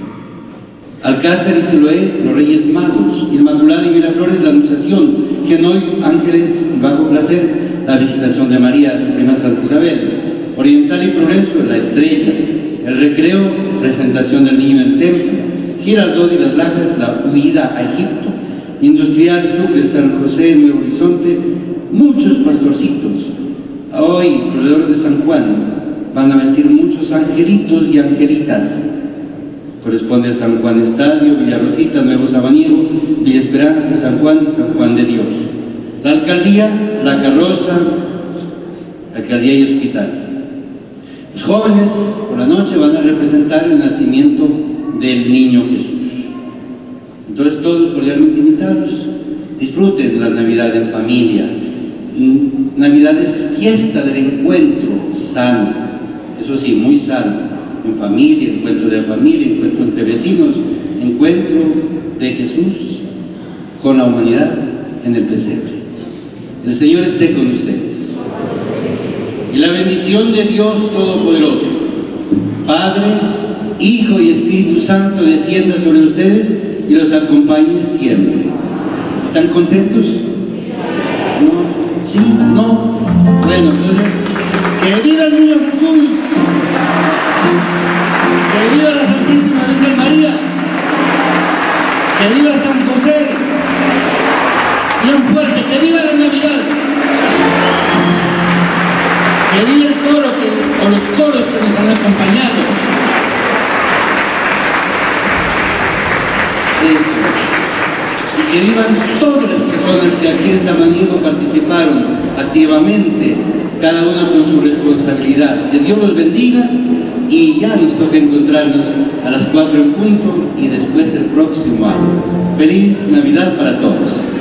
Alcázar y Siloé, los Reyes Magos, Inmaculada y Miraflores, la Anunciación, Genoy, Ángeles y bajo placer, la visitación de María, su prima Santa Isabel, Oriental y Progreso, la Estrella, el Recreo, presentación del niño en templo, Girardot y las Lajas, la huida a Egipto, Industrial Sucre, San José, Nuevo Horizonte, muchos pastorcitos. Hoy, alrededor de San Juan, van a vestir muchos angelitos y angelitas. Corresponde a San Juan Estadio, Villa Rosita, Nuevo Sabaniego, Villa Esperanza, San Juan y San Juan de Dios. La alcaldía, La Carroza, alcaldía y hospital. Los jóvenes por la noche van a representar el nacimiento del niño Jesús. Entonces todos cordialmente invitados, disfruten la Navidad en familia. Navidad es fiesta del encuentro sano, eso sí, muy sano, en familia, encuentro de familia, encuentro entre vecinos, encuentro de Jesús con la humanidad en el pesebre. El Señor esté con ustedes. Y la bendición de Dios Todopoderoso, Padre, Hijo y Espíritu Santo, descienda sobre ustedes y los acompañe siempre. ¿Están contentos? ¿No? ¿Sí? ¿No? Bueno, entonces, ¡que viva el niño Jesús! ¡Que viva la Santísima Virgen María! ¡Que viva San José! Bien fuerte, ¡que viva la Navidad! ¡Que viva el coro, que, o los coros que nos han acompañado! Y que vivan todas las personas que aquí en Samaniego participaron activamente, cada una con su responsabilidad. Que Dios los bendiga y ya nos toca encontrarnos a las cuatro en punto y después el próximo año. Feliz Navidad para todos.